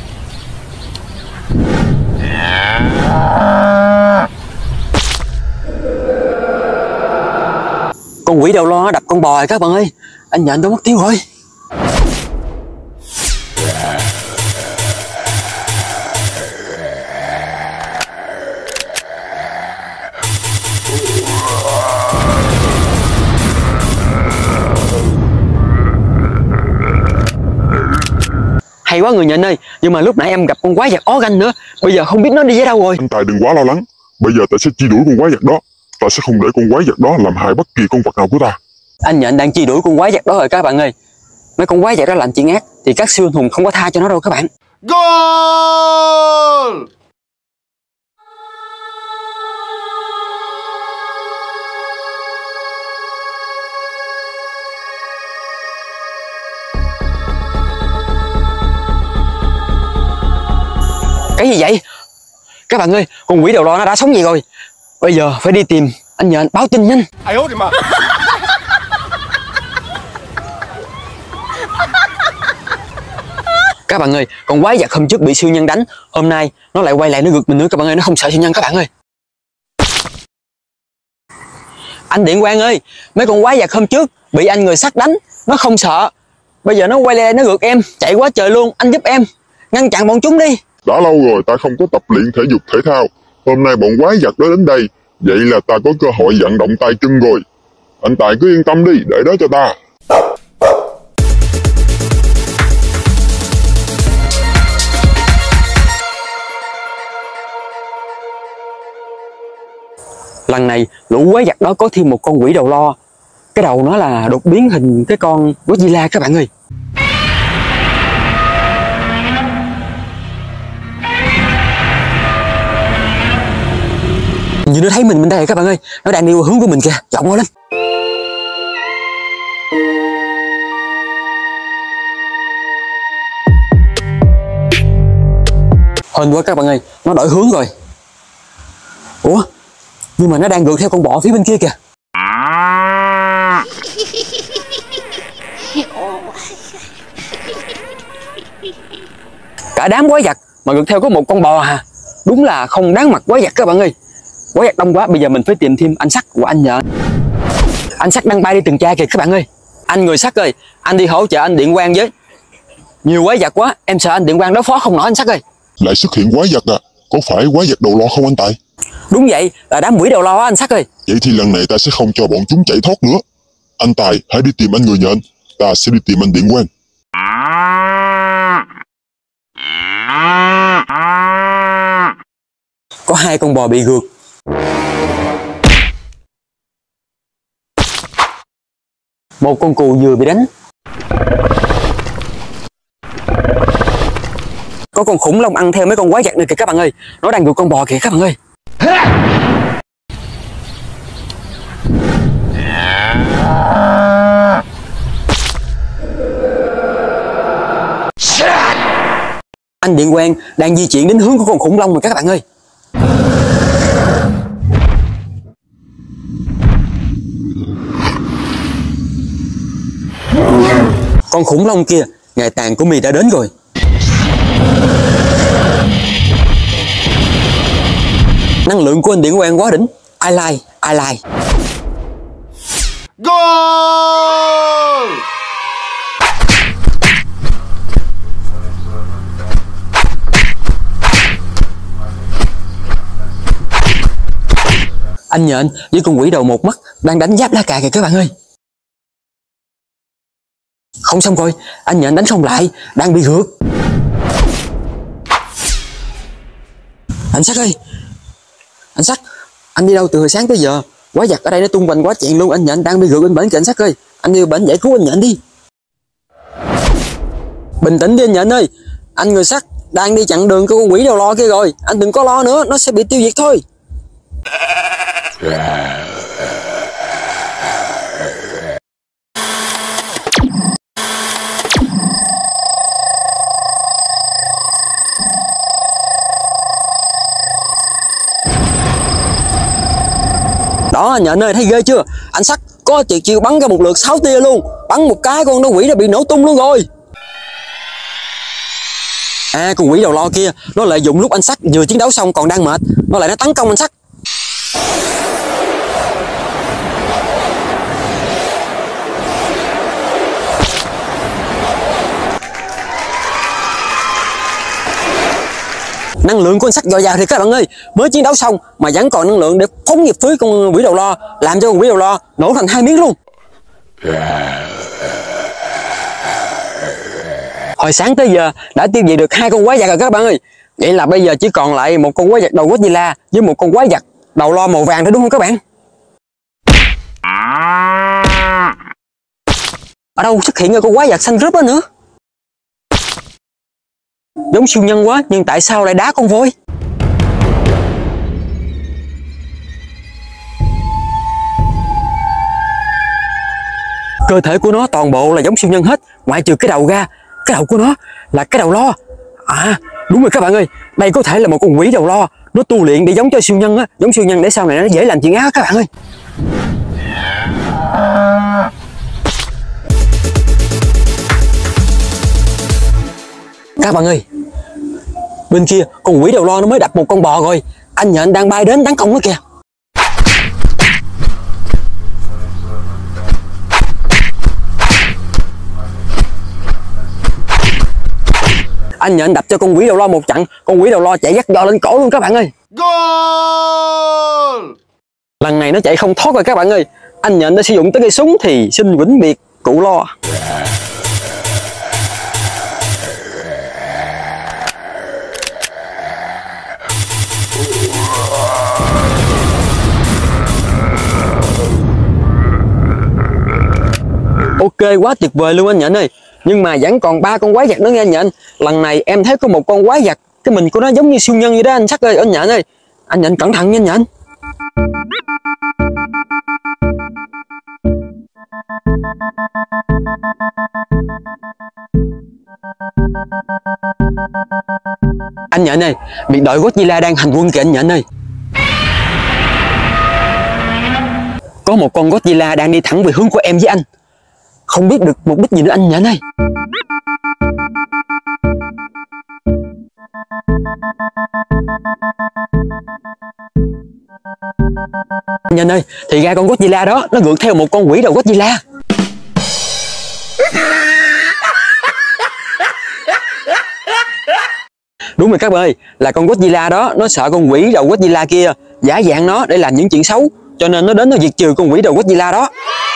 Con quỷ đầu lo nó đập con bò rồi các bạn ơi. Anh nhện đâu mất tiêu rồi. Hay quá người nhện ơi, nhưng mà lúc nãy em gặp con quái vật ó ganh nữa, bây giờ không biết nó đi về đâu rồi. Anh Tài đừng quá lo lắng, bây giờ ta sẽ truy đuổi con quái vật đó. Ta sẽ không để con quái vật đó làm hại bất kỳ con vật nào của ta. Anh nhện đang truy đuổi con quái vật đó rồi các bạn ơi. Mấy con quái vật đó làm chuyện ác thì các siêu anh hùng không có tha cho nó đâu các bạn. Goal! Cái gì vậy? Các bạn ơi, con quỷ đầu lo nó đã sống gì rồi. Bây giờ phải đi tìm anh nhện báo tin nhanh. Ai hốt mà. Các bạn ơi, con quái vật hôm trước bị siêu nhân đánh, hôm nay nó lại quay lại nó gượt mình nữa các bạn ơi, nó không sợ siêu nhân các bạn ơi. Anh Điện Quang ơi, mấy con quái vật hôm trước bị anh người sắt đánh, nó không sợ. Bây giờ nó quay lại nó gượt em, chạy quá trời luôn, anh giúp em ngăn chặn bọn chúng đi. Đã lâu rồi ta không có tập luyện thể dục thể thao. Hôm nay bọn quái vật đó đến đây, vậy là ta có cơ hội vận động tay chân rồi. Anh Tài cứ yên tâm đi, để đó cho ta. Lần này lũ quái vật đó có thêm một con quỷ đầu lo. Cái đầu nó là đột biến hình cái con Godzilla các bạn ơi. Như nó thấy mình bên đây các bạn ơi, nó đang đi qua hướng của mình kìa, giọng lên. Hên quá các bạn ơi, nó đổi hướng rồi. Ủa, nhưng mà nó đang ngược theo con bò phía bên kia kìa. Cả đám quái vật mà ngược theo có một con bò à. Đúng là không đáng mặt quái vật các bạn ơi. Quái vật đông quá, bây giờ mình phải tìm thêm anh Sắt của anh nhện. Anh Sắt đang bay đi tuần tra kìa các bạn ơi. Anh người Sắt ơi, anh đi hỗ trợ anh Điện Quang với. Nhiều quái vật quá, em sợ anh Điện Quang đối phó không nổi anh Sắt ơi. Lại xuất hiện quái vật à? Có phải quái vật đầu lo không anh Tài? Đúng vậy, là đám quỷ đầu lo á anh Sắt ơi. Vậy thì lần này ta sẽ không cho bọn chúng chạy thoát nữa. Anh Tài hãy đi tìm anh người nhện, ta sẽ đi tìm anh Điện Quang. Có hai con bò bị gượt. Một con cừu vừa bị đánh. Có con khủng long ăn theo mấy con quái vật này kìa các bạn ơi. Nó đang gượt con bò kìa các bạn ơi. Anh Điện Quang đang di chuyển đến hướng của con khủng long rồi các bạn ơi. Con khủng long kia, ngày tàn của mì đã đến rồi. Năng lượng của anh Điện Quang quá đỉnh. I like, I like. Goal! Anh nhện với con quỷ đầu một mắt đang đánh giáp lá cà kìa các bạn ơi. Không xong rồi, anh nhện đánh không lại, đang bị gượt. Anh Sắt ơi, anh Sắt, anh đi đâu từ hồi sáng tới giờ? Quái vật ở đây nó tung hoành quá chẹn luôn, anh nhện đang bị gượt bên bển kìa anh Sắt ơi. Anh đi bển giải cứu anh nhện đi. Bình tĩnh đi anh nhện ơi, anh người Sắt đang đi chặn đường của con quỷ đầu lo kia rồi. Anh đừng có lo nữa, nó sẽ bị tiêu diệt thôi. Đó anh nhện ơi, thấy ghê chưa? Anh Sắt có tuyệt chiêu bắn ra một lượt sáu tia luôn. Bắn một cái con nó quỷ đã bị nổ tung luôn rồi. À, con quỷ đầu lo kia nó lợi dụng lúc anh Sắt vừa chiến đấu xong còn đang mệt, nó lại nó tấn công anh Sắt. Năng lượng của anh Sắt dồi dào thì các bạn ơi, mới chiến đấu xong mà vẫn còn năng lượng để phóng nghiệp phía con quỷ đầu lo, làm cho con quỷ đầu lo nổ thành hai miếng luôn. Hồi sáng tới giờ đã tiêu diệt được hai con quái vật rồi các bạn ơi. Vậy là bây giờ chỉ còn lại một con quái vật đầu Godzilla với một con quái vật đầu lo màu vàng thôi đúng không các bạn? Ở đâu xuất hiện con quái vật xanh rớp đó nữa? Giống siêu nhân quá, nhưng tại sao lại đá con voi? Cơ thể của nó toàn bộ là giống siêu nhân hết, ngoại trừ cái đầu ra. Cái đầu của nó là cái đầu lo. À, đúng rồi các bạn ơi, đây có thể là một con quỷ đầu lo. Nó tu luyện để giống cho siêu nhân á, giống siêu nhân để sau này nó dễ làm chuyện ác các bạn ơi. Các bạn ơi, bên kia con quỷ đầu lo nó mới đập một con bò rồi. Anh nhện đang bay đến tấn công nó kìa. Anh nhện đập cho con quỷ đầu lo một trận, con quỷ đầu lo chạy dắt giò lên cổ luôn các bạn ơi. Goal! Lần này nó chạy không thoát rồi các bạn ơi. Anh nhện đã sử dụng tới cây súng thì xin vĩnh biệt cụ lo. Ok, quá tuyệt vời luôn anh nhện ơi. Nhưng mà vẫn còn ba con quái vật nữa nghe anh nhện. Lần này em thấy có một con quái vật, cái mình của nó giống như siêu nhân vậy đó anh Sắt ơi, anh nhện ơi. Anh nhện cẩn thận nha anh nhện. Anh nhện ơi, biệt đội Godzilla đang hành quân kìa anh nhện ơi. Có một con Godzilla đang đi thẳng về hướng của em với anh. Không biết được mục đích gì nữa anh nhện ơi. Anh Nhân ơi, thì ra con Godzilla đó nó ngược theo một con quỷ đầu Godzilla. Đúng rồi các bạn ơi, là con Godzilla đó nó sợ con quỷ đầu Godzilla kia giả dạng nó để làm những chuyện xấu, cho nên nó đến nó diệt trừ con quỷ đầu Godzilla đó.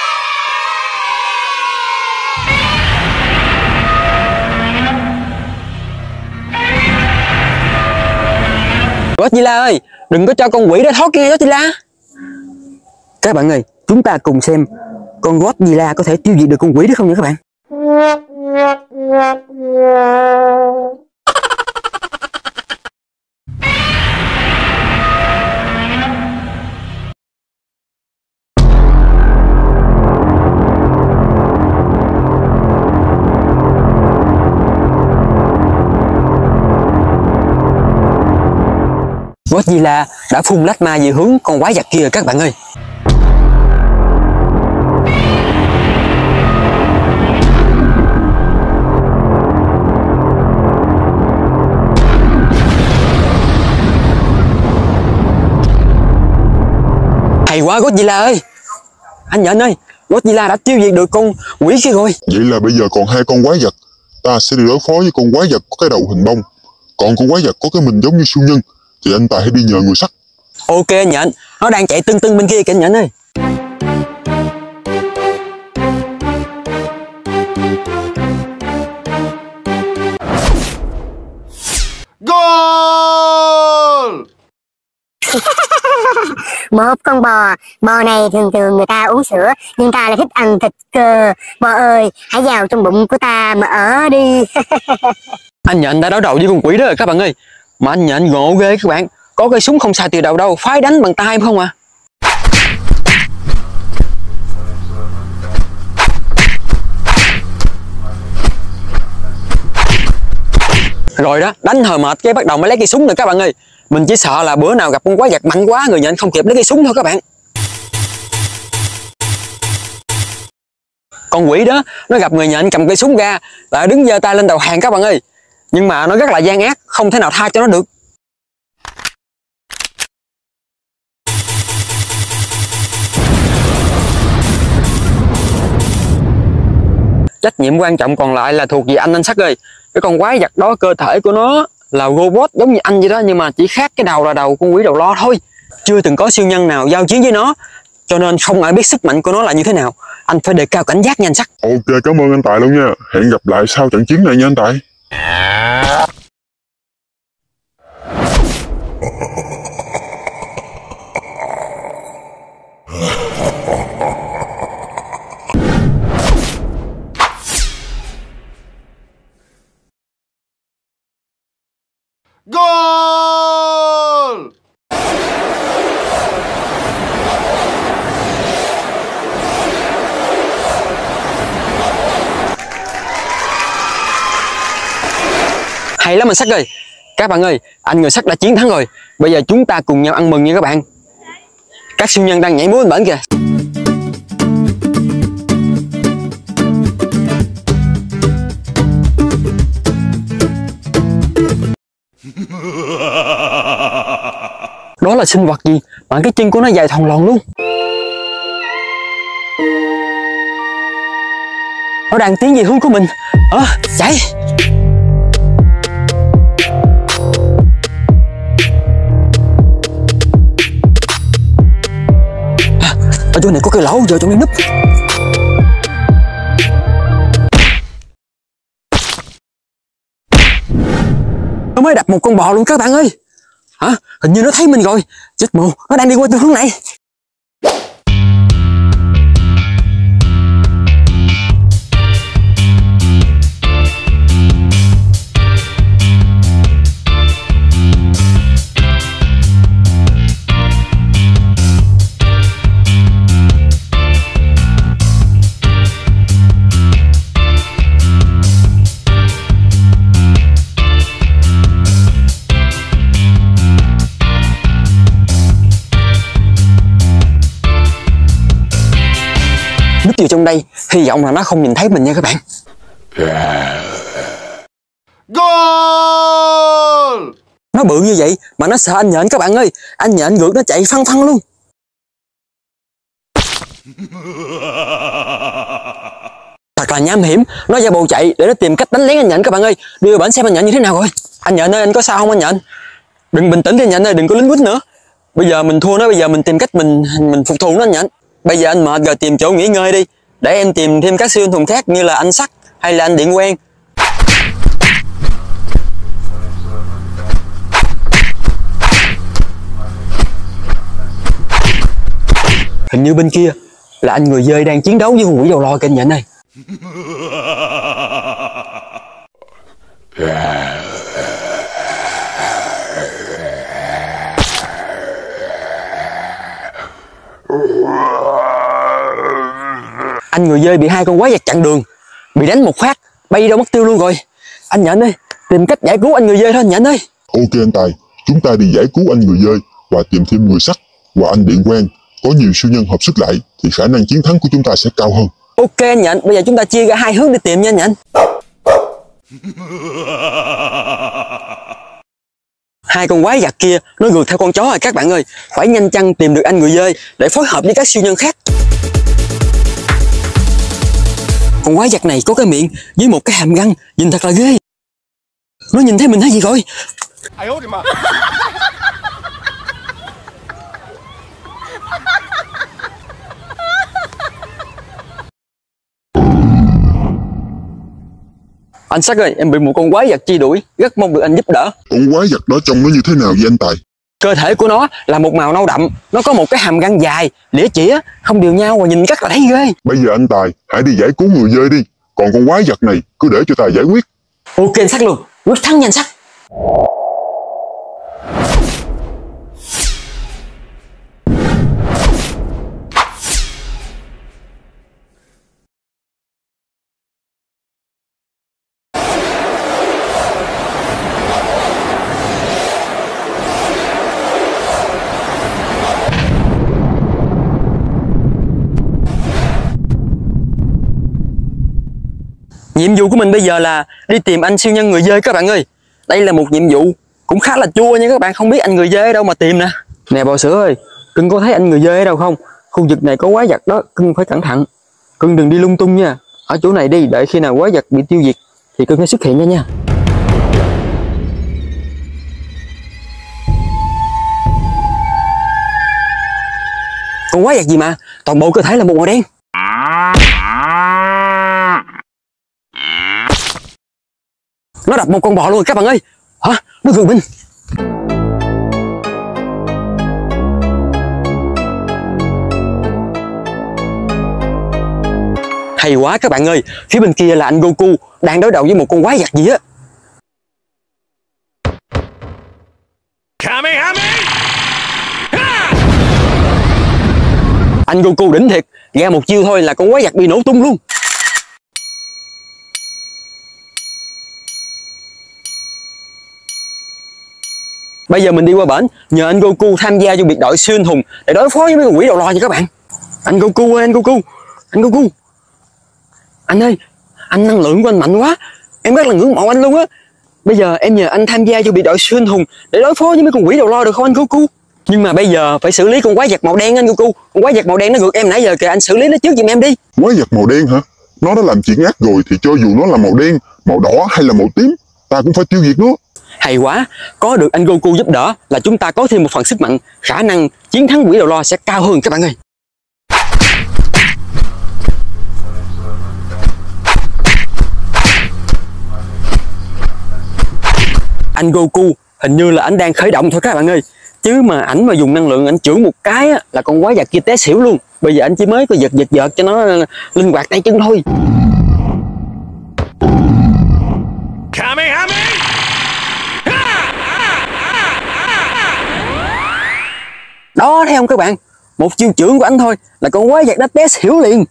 Godzilla ơi, đừng có cho con quỷ đó thoát kia Godzilla. Các bạn ơi, chúng ta cùng xem con Godzilla có thể tiêu diệt được con quỷ đó không nha các bạn. Godzilla đã phun lách ma về hướng con quái vật kia rồi các bạn ơi. Hay quá Godzilla ơi. Anh Nhện ơi, Godzilla đã tiêu diệt được con quỷ kia rồi. Vậy là bây giờ còn hai con quái vật. Ta sẽ đi đối phó với con quái vật có cái đầu hình bông. Còn con quái vật có cái mình giống như siêu nhân thì anh Tài hãy đi nhờ người sắt. Ok Nhện, nó đang chạy tưng tưng bên kia kìa Nhện ơi. Goal! Một con bò, bò này thường thường người ta uống sữa, nhưng ta lại thích ăn thịt cơ. Bò ơi, hãy vào trong bụng của ta mà ở đi. Anh Nhện đã đối đầu với con quỷ đó rồi các bạn ơi. Mà anh Nhện ngộ ghê các bạn. Có cây súng không xài từ đầu đâu, phái đánh bằng tay không à. Rồi đó, đánh hồi mệt cái bắt đầu mới lấy cây súng rồi các bạn ơi. Mình chỉ sợ là bữa nào gặp con quái vật mạnh quá, người Nhện không kịp lấy cây súng thôi các bạn. Con quỷ đó nó gặp người Nhện cầm cây súng ra là đứng giơ tay lên đầu hàng các bạn ơi. Nhưng mà nó rất là gian ác, không thể nào tha cho nó được. Trách nhiệm quan trọng còn lại là thuộc về anh anh Sắt ơi. Cái con quái vật đó cơ thể của nó là robot giống như anh vậy đó, nhưng mà chỉ khác cái đầu là đầu con quỷ đầu lo thôi. Chưa từng có siêu nhân nào giao chiến với nó, cho nên không ai biết sức mạnh của nó là như thế nào. Anh phải đề cao cảnh giác nha anh Sắt. Ok, cảm ơn anh Tài luôn nha. Hẹn gặp lại sau trận chiến này nha anh Tài. Goal! Hay lắm anh Sắt ơi. Các bạn ơi, anh người Sắt đã chiến thắng rồi. Bây giờ chúng ta cùng nhau ăn mừng nha các bạn. Các siêu nhân đang nhảy múa bên bển kìa. Đó là sinh vật gì mà cái chân của nó dài thòn lòn luôn. Nó đang tiến về hướng của mình. Ờ, à, chạy. À, ở chỗ này có cái lỗ, giờ trong đây núp. Nó mới đập một con bò luôn các bạn ơi. Hả? Hình như nó thấy mình rồi. Chết mồ, nó đang đi qua hướng này. Núp vào trong đây, hy vọng là nó không nhìn thấy mình nha các bạn. Goal! Nó bự như vậy mà nó sợ anh nhện các bạn ơi. Anh nhện ngược nó chạy phăng phăng luôn. Thật là nham hiểm. Nó ra bộ chạy để nó tìm cách đánh lén anh nhện các bạn ơi. Đưa bển xem anh nhện như thế nào rồi. Anh nhện ơi, anh có sao không anh nhện? Đừng bình tĩnh đi anh nhện ơi, đừng có lính quýnh nữa. Bây giờ mình thua nó, bây giờ mình tìm cách mình mình phục thù nó anh nhện. Bây giờ anh mệt rồi, tìm chỗ nghỉ ngơi đi. Để em tìm thêm các siêu anh hùng khác như là anh Sắt hay là anh Điện Quen. Hình như bên kia là anh người dơi đang chiến đấu với con quỷ đầu lòi kênh nhện này. Anh người dơi bị hai con quái vật chặn đường, bị đánh một phát bay đâu mất tiêu luôn rồi. Anh nhện ơi, tìm cách giải cứu anh người dơi thôi anh nhện ơi. Ok anh Tài, chúng ta đi giải cứu anh người dơi và tìm thêm người Sắt và anh Điện Quen. Có nhiều siêu nhân hợp sức lại thì khả năng chiến thắng của chúng ta sẽ cao hơn. Ok anh nhện, bây giờ chúng ta chia ra hai hướng để tìm nha anh nhện. Hai con quái vật kia nó rượt theo con chó rồi các bạn ơi. Phải nhanh chóng tìm được anh người dơi để phối hợp với các siêu nhân khác. Con quái vật này có cái miệng với một cái hàm răng nhìn thật là ghê. Nó nhìn thấy mình hay gì rồi? Anh Sắt ơi, em bị một con quái vật truy đuổi, rất mong được anh giúp đỡ. Con quái vật đó trông nó như thế nào vậy anh Tài? Cơ thể của nó là một màu nâu đậm, nó có một cái hàm răng dài, lĩa chĩa, không đều nhau và nhìn rất là thấy ghê. Bây giờ anh Tài, hãy đi giải cứu người dơi đi. Còn con quái vật này, cứ để cho Tài giải quyết. Ok anh Sắt luôn, quyết thắng nhanh Sắt. Nhiệm vụ của mình bây giờ là đi tìm anh siêu nhân người dơi các bạn ơi. Đây là một nhiệm vụ cũng khá là chua nha các bạn, không biết anh người dơi ở đâu mà tìm nè. Nè bò sữa ơi, cưng có thấy anh người dơi ở đâu không? Khu vực này có quái vật đó, cưng phải cẩn thận. Cưng đừng đi lung tung nha. Ở chỗ này đi, đợi khi nào quái vật bị tiêu diệt thì cưng sẽ xuất hiện nha nha. Con quái vật gì mà toàn bộ cơ thể là một màu đen. Nó đập một con bò luôn các bạn ơi. Hả? Nó gần mình. Hay quá các bạn ơi. Phía bên kia là anh Goku đang đối đầu với một con quái vật gì á. Anh Goku đỉnh thiệt. Ra một chiêu thôi là con quái vật bị nổ tung luôn. Bây giờ mình đi qua bển, nhờ anh Goku tham gia vô biệt đội siêu anh hùng để đối phó với mấy con quỷ đầu lòi nha các bạn. Anh Goku ơi, anh Goku, anh Goku. Anh ơi, anh năng lượng của anh mạnh quá, em rất là ngưỡng mộ anh luôn á. Bây giờ em nhờ anh tham gia vô biệt đội siêu anh hùng để đối phó với mấy con quỷ đầu lòi được không anh Goku? Nhưng mà bây giờ phải xử lý con quái vật màu đen anh Goku. Con quái vật màu đen nó rượt em nãy giờ kìa, anh xử lý nó trước giùm em đi. Quái vật màu đen hả? Nó đã làm chuyện ác rồi thì cho dù nó là màu đen, màu đỏ hay là màu tím, ta cũng phải tiêu diệt nó. Hay quá, có được anh Goku giúp đỡ là chúng ta có thêm một phần sức mạnh, khả năng chiến thắng quỷ đầu lòi sẽ cao hơn các bạn ơi. Anh Goku hình như là anh đang khởi động thôi các bạn ơi. Chứ mà ảnh mà dùng năng lượng ảnh chưởng một cái á, là con quái vật kia té xỉu luôn. Bây giờ anh chỉ mới có giật giật giật cho nó linh hoạt tay chân thôi. Đó thấy không các bạn, một chiêu chưởng của anh thôi là con quái vật đã té xỉu liền.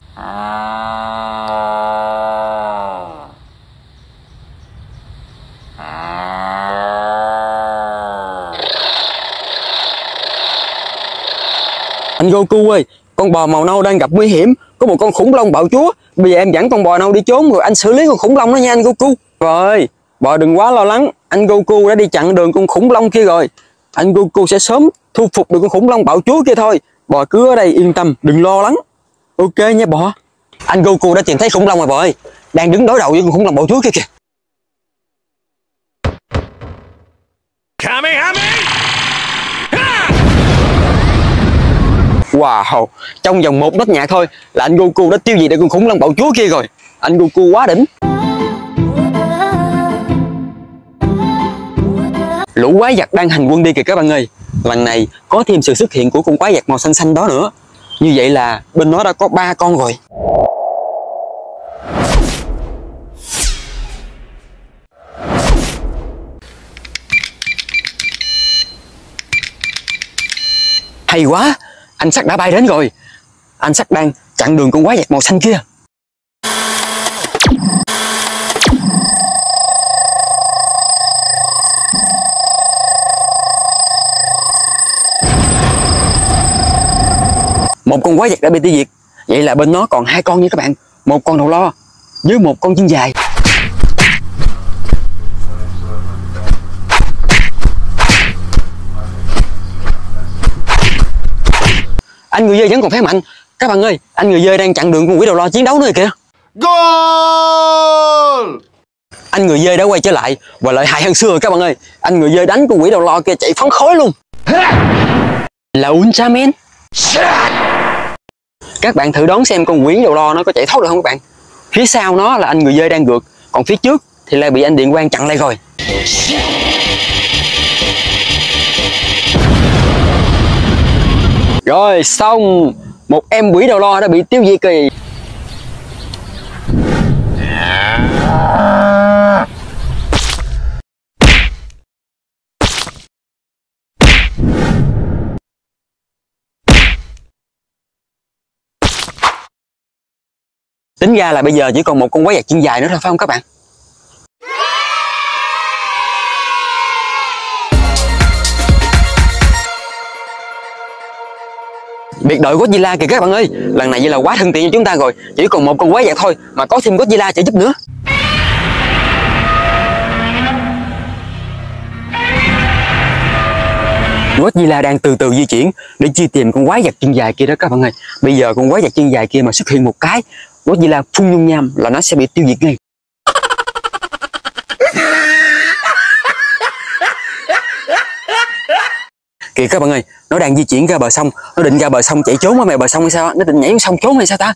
Anh Goku ơi, con bò màu nâu đang gặp nguy hiểm, có một con khủng long bạo chúa. Bây giờ em dẫn con bò nâu đi trốn rồi anh xử lý con khủng long đó nha anh Goku. Rồi, Bò đừng quá lo lắng, anh Goku đã đi chặn đường con khủng long kia rồi. Anh Goku sẽ sớm thu phục được con khủng long bạo chúa kia thôi. Bò cứ ở đây yên tâm, đừng lo lắng. Ok nha bò. Anh Goku đã tìm thấy khủng long rồi bò ơi. Đang đứng đối đầu với con khủng long bạo chúa kia kìa. Wow, trong vòng một nốt nhạc thôi là anh Goku đã tiêu diệt được con khủng long bạo chúa kia rồi. Anh Goku quá đỉnh. Lũ quái vật đang hành quân đi kìa các bạn ơi. Lần này có thêm sự xuất hiện của con quái vật màu xanh xanh đó nữa. Như vậy là bên nó đã có ba con rồi. Hay quá, anh Sắt đã bay đến rồi. Anh Sắt đang chặn đường con quái vật màu xanh kia. Một con quái vật đã bị tiêu diệt. Vậy là bên nó còn hai con nha các bạn. Một con đầu lo với một con chân dài. Anh người dơi vẫn còn khỏe mạnh. Các bạn ơi, anh người dơi đang chặn đường con quỷ đầu lo chiến đấu nữa kìa. Goal! Anh người dơi đã quay trở lại và lợi hại hơn xưa rồi các bạn ơi. Anh người dơi đánh con quỷ đầu lo kia chạy phóng khói luôn. Là Ultraman. Các bạn thử đoán xem con quỷ đầu lo nó có chạy thoát được không các bạn? Phía sau nó là anh người dơi đang gượt, còn phía trước thì lại bị anh điện quang chặn lại rồi. Rồi xong, một em quỷ đầu lo đã bị tiêu diệt rồi. Tính ra là bây giờ chỉ còn một con quái vật chân dài nữa thôi phải không các bạn? Biệt đội Godzilla kìa các bạn ơi. Lần này vậy là quá thân tiện cho chúng ta rồi. Chỉ còn một con quái vật thôi mà có thêm Godzilla trợ giúp nữa. Godzilla đang từ từ di chuyển để truy tìm con quái vật chân dài kia đó các bạn ơi. Bây giờ con quái vật chân dài kia mà xuất hiện một cái, Godzilla phun nhung nham là nó sẽ bị tiêu diệt ngay. Kìa các bạn ơi, nó đang di chuyển ra bờ sông. Nó định ra bờ sông chạy trốn ở mày bờ sông hay sao? Nó định nhảy xuống sông trốn hay sao ta?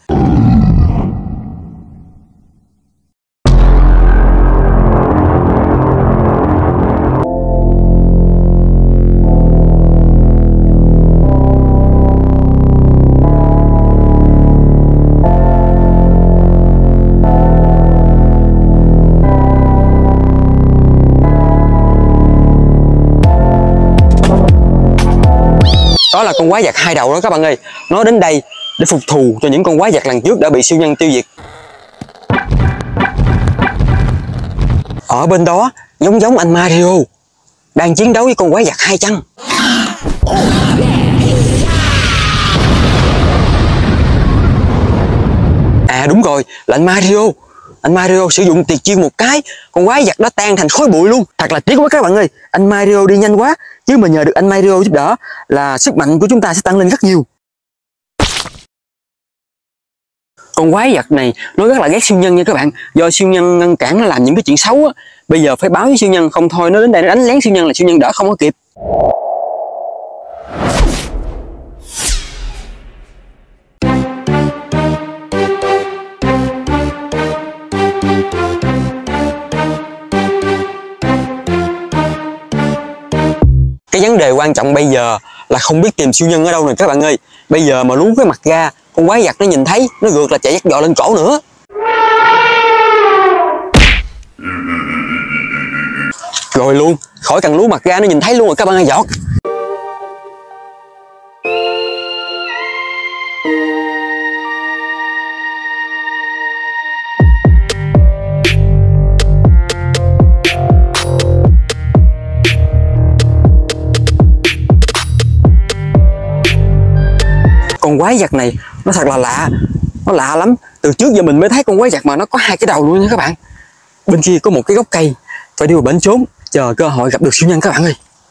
Đó là con quái vật hai đầu đó các bạn ơi. Nó đến đây để phục thù cho những con quái vật lần trước đã bị siêu nhân tiêu diệt. Ở bên đó giống giống anh Mario đang chiến đấu với con quái vật hai chân. À đúng rồi, là anh Mario. Anh Mario sử dụng tuyệt chiêu một cái, con quái vật đó tan thành khói bụi luôn. Thật là tiếc quá các bạn ơi. Anh Mario đi nhanh quá, chứ mà nhờ được anh Mario giúp đỡ là sức mạnh của chúng ta sẽ tăng lên rất nhiều. Con quái vật này nó rất là ghét siêu nhân nha các bạn. Do siêu nhân ngăn cản nó làm những cái chuyện xấu á. Bây giờ phải báo với siêu nhân, không thôi nó đến đây nó đánh lén siêu nhân là siêu nhân đỡ không có kịp. Cái vấn đề quan trọng bây giờ là không biết tìm siêu nhân ở đâu rồi các bạn ơi. Bây giờ mà lú cái mặt ra, con quái vật nó nhìn thấy, nó gượt là chạy dắt dò lên cổ nữa. Rồi luôn, khỏi cần lú mặt ra, nó nhìn thấy luôn rồi các bạn ơi giọt. Con quái vật này nó thật là lạ, nó lạ lắm. Từ trước giờ mình mới thấy con quái vật mà nó có hai cái đầu luôn nha các bạn. Bên kia có một cái gốc cây, phải đi vào bển trốn, chờ cơ hội gặp được siêu nhân các bạn ơi.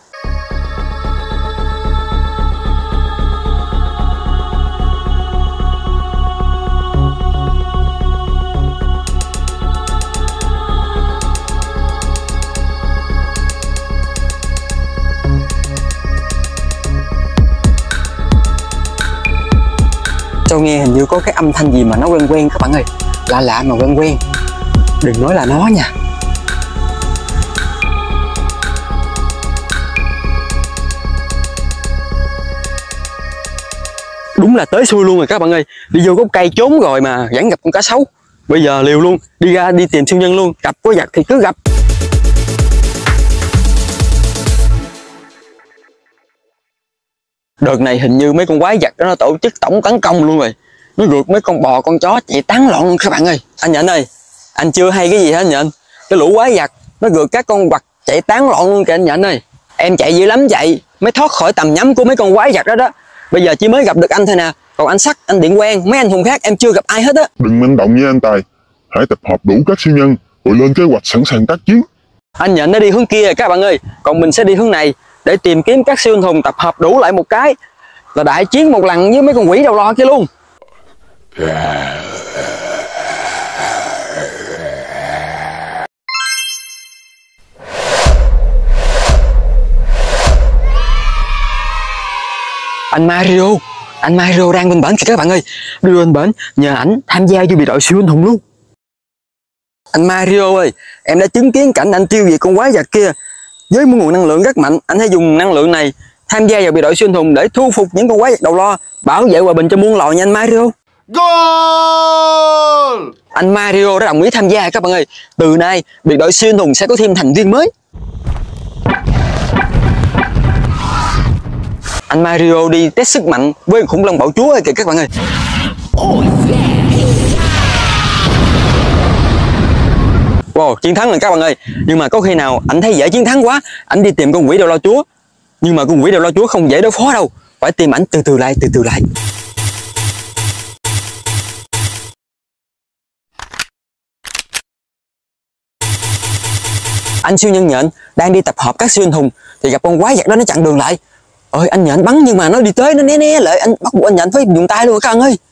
Tôi nghe hình như có cái âm thanh gì mà nó quen quen các bạn ơi, lạ lạ mà quen quen, đừng nói là nó nha. Đúng là tới xuôi luôn rồi các bạn ơi, đi vô gốc cây trốn rồi mà vẫn gặp con cá sấu. Bây giờ liều luôn, đi ra đi tìm siêu nhân luôn, gặp có giặc thì cứ gặp. Đợt này hình như mấy con quái vật đó nó tổ chức tổng tấn công luôn rồi, nó rượt mấy con bò con chó chạy tán loạn luôn các bạn ơi. Anh Nhện ơi, anh chưa hay cái gì hết anh Nhện, cái lũ quái vật nó rượt các con vật chạy tán loạn luôn kìa anh Nhện ơi. Em chạy dữ lắm chạy mới thoát khỏi tầm nhắm của mấy con quái vật đó đó. Bây giờ chỉ mới gặp được anh thôi nè, còn anh Sắc, anh Điện Quang, mấy anh hùng khác em chưa gặp ai hết á. Đừng manh động nha anh Tài, hãy tập hợp đủ các siêu nhân rồi lên kế hoạch sẵn sàng tác chiến. Anh Nhện nó đi hướng kia rồi các bạn ơi, còn mình sẽ đi hướng này để tìm kiếm các siêu anh hùng tập hợp đủ lại một cái là đại chiến một lần với mấy con quỷ đầu lo kia luôn. Anh Mario, anh Mario đang bên bển kìa các bạn ơi, đi bên bển nhờ ảnh tham gia vô biệt đội siêu anh hùng luôn. Anh Mario ơi, em đã chứng kiến cảnh anh tiêu diệt con quái vật kia với một nguồn năng lượng rất mạnh. Anh hãy dùng năng lượng này tham gia vào biệt đội siêu anh hùng để thu phục những con quái vật đầu lo, bảo vệ hòa bình cho muôn loài nha anh Mario. Goal! Anh Mario đã đồng ý tham gia các bạn ơi. Từ nay biệt đội siêu anh hùng sẽ có thêm thành viên mới. Anh Mario đi test sức mạnh với khủng long bạo chúa kìa các bạn ơi. Wow, chiến thắng rồi các bạn ơi. Nhưng mà có khi nào anh thấy dễ chiến thắng quá, anh đi tìm con quỷ đầu lo chúa. Nhưng mà con quỷ đầu lo chúa không dễ đối phó đâu, phải tìm ảnh từ từ lại, từ từ lại. Anh siêu nhân Nhện đang đi tập hợp các siêu anh hùng thì gặp con quái vật đó nó chặn đường lại. Ơi anh Nhện bắn nhưng mà nó đi tới nó né né lại, anh bắt buộc anh Nhện phải dùng tay luôn các bạn ơi.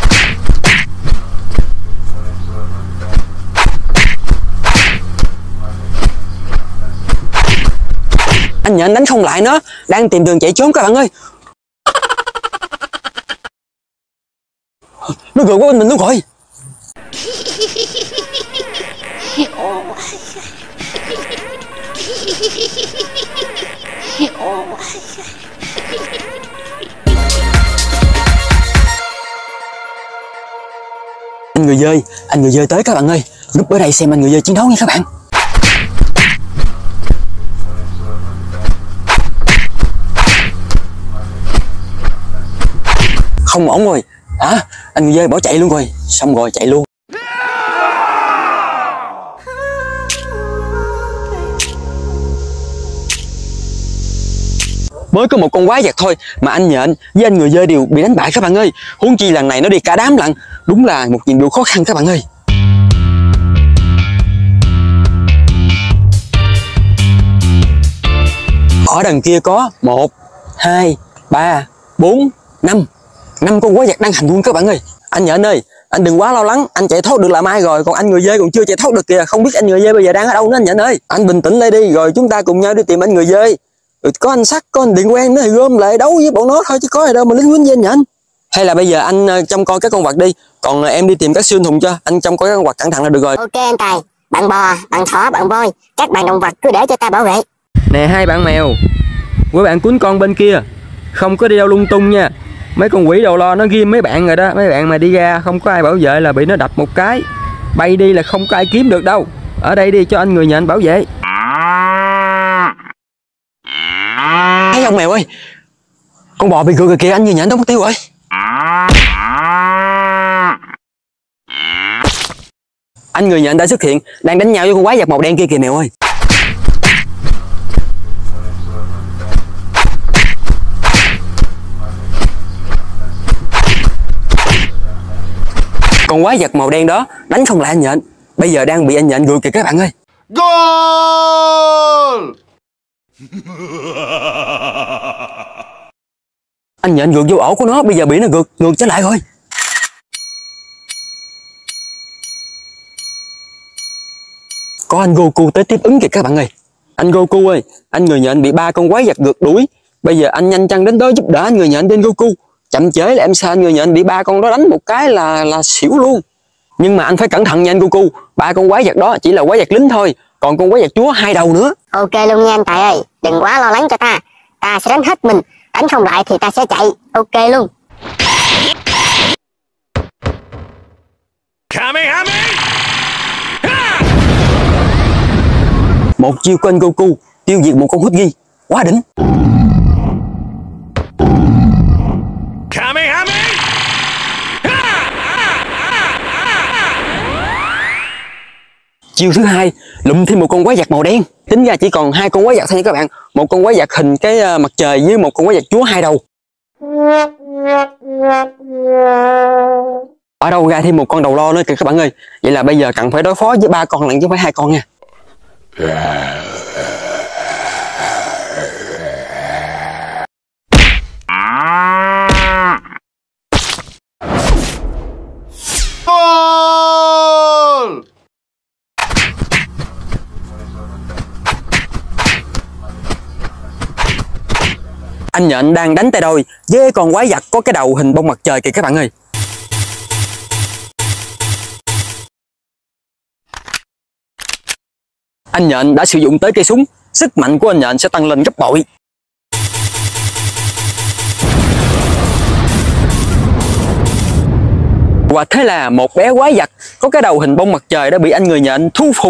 Anh Nhện đánh không lại nó, đang tìm đường chạy trốn các bạn ơi. Nó rượt qua bên mình luôn rồi. Anh người dơi, anh người dơi tới các bạn ơi. Núp ở đây xem anh người dơi chiến đấu nha các bạn. Không ổn rồi. Hả? Anh người dơi bỏ chạy luôn rồi. Xong rồi chạy luôn. Mới có một con quái vật thôi mà anh Nhện với anh người dơi đều bị đánh bại các bạn ơi. Huống chi lần này nó đi cả đám lận. Đúng là một nhiệm vụ khó khăn các bạn ơi. Ở đằng kia có một, hai, ba, bốn, năm năm con quái vật đang hành quân các bạn ơi. Anh Nhện ơi, anh đừng quá lo lắng, anh chạy thoát được là mai rồi, còn anh người dơi còn chưa chạy thoát được kìa. Không biết anh người dơi bây giờ đang ở đâu nữa anh Nhện ơi. Anh bình tĩnh lại đi, rồi chúng ta cùng nhau đi tìm anh người dơi. Rồi có anh Sắc, có anh Điện Quang nữa thì gom lại đấu với bọn nó thôi, chứ có gì đâu mà lính quýnh với anh Nhện. Hay là bây giờ anh trông coi các con vật đi, còn em đi tìm các siêu anh hùng cho. Anh trông coi các con vật cẩn thận là được rồi. Ok anh Tài, bạn bò, bạn thỏ, bạn voi, các bạn động vật cứ để cho ta bảo vệ. Nè hai bạn mèo, với bạn cún con bên kia, không có đi đâu lung tung nha. Mấy con quỷ đầu lo nó ghim mấy bạn rồi đó. Mấy bạn mà đi ra không có ai bảo vệ là bị nó đập một cái, bay đi là không có ai kiếm được đâu. Ở đây đi cho anh người Nhện bảo vệ. Thấy không mèo ơi, con bò bị gượt rồi kìa, anh người Nhện đâu mất tiêu rồi. Anh người Nhện đã xuất hiện, đang đánh nhau với con quái vật màu đen kia kìa mèo ơi. Con quái vật màu đen đó đánh không lại anh Nhện, bây giờ đang bị anh Nhện gượt kìa các bạn ơi. Goal! Anh nhện gượt vô ổ của nó, bây giờ bị nó gượt ngược trở lại rồi. Có anh Goku tới tiếp ứng kìa các bạn ơi. Anh Goku ơi, anh người nhện bị ba con quái vật ngược đuổi. Bây giờ anh nhanh chân đến đó giúp đỡ anh người nhện trên Goku. Chậm chế là em sợ anh người nhện bị ba con đó đánh một cái là là xỉu luôn. Nhưng mà anh phải cẩn thận nha anh Goku. Ba con quái vật đó chỉ là quái vật lính thôi, còn con quái vật chúa hai đầu nữa. Ok luôn nha anh Tài ơi, đừng quá lo lắng cho ta. Ta sẽ đánh hết mình, đánh không lại thì ta sẽ chạy. Ok luôn. Một chiêu của anh Goku tiêu diệt một con hút ghi, quá đỉnh. Chiêu thứ hai lụm thêm một con quái vật màu đen. Tính ra chỉ còn hai con quái vật thôi nha các bạn. Một con quái vật hình cái uh, mặt trời với một con quái vật chúa hai đầu. Ở đâu ra thêm một con đầu lo nữa kìa các bạn ơi. Vậy là bây giờ cần phải đối phó với ba con lận chứ không phải hai con nha. Goal! Anh nhện đang đánh tay đôi với con quái vật có cái đầu hình bông mặt trời kìa các bạn ơi. Anh nhện đã sử dụng tới cây súng, sức mạnh của anh nhện sẽ tăng lên gấp bội. Và thế là một bé quái vật có cái đầu hình bông mặt trời đã bị anh người nhện thu phục.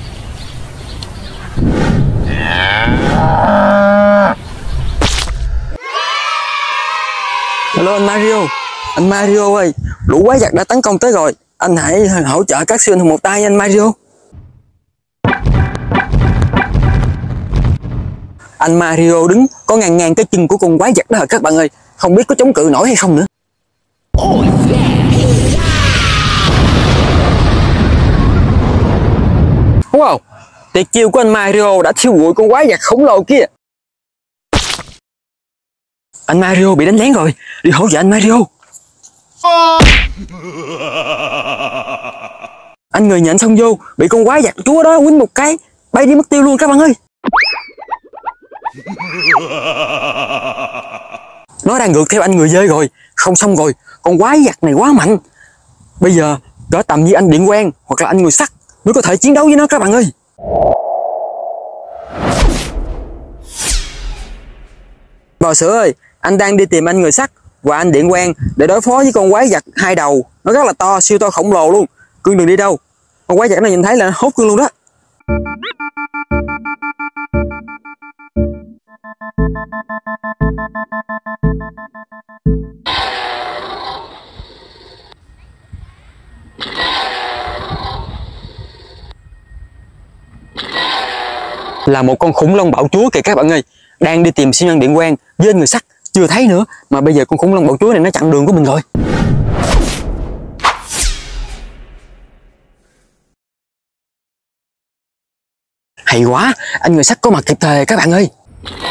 Hello anh Mario. Anh Mario ơi, lũ quái vật đã tấn công tới rồi. Anh hãy hỗ trợ các siêu anh hùng một tay nha anh Mario. Anh Mario đứng có ngang ngang cái chân của con quái vật đó rồi các bạn ơi. Không biết có chống cự nổi hay không nữa. Wow, tuyệt chiêu của anh Mario đã thiêu rụi con quái vật khổng lồ kia. Anh Mario bị đánh lén rồi, đi hỗ trợ anh Mario. Anh người nhện xông vô, bị con quái vật chúa đó quýnh một cái, bay đi mất tiêu luôn các bạn ơi. Nó đang ngược theo anh người dơi rồi, không xong rồi, con quái vật này quá mạnh. Bây giờ cỡ tầm như anh điện quang hoặc là anh người sắt mới có thể chiến đấu với nó các bạn ơi. Bò sữa ơi, anh đang đi tìm anh người sắt và anh điện quang để đối phó với con quái vật hai đầu. Nó rất là to, siêu to khổng lồ luôn. Cương đừng đi đâu, con quái vật này nhìn thấy là hốt Cương luôn đó. Là một con khủng long bạo chúa kìa các bạn ơi. Đang đi tìm siêu nhân điện quang với anh người sắt, chưa thấy nữa. Mà bây giờ con khủng long bạo chúa này nó chặn đường của mình rồi. Hay quá, anh người sắt có mặt kịp thời các bạn ơi.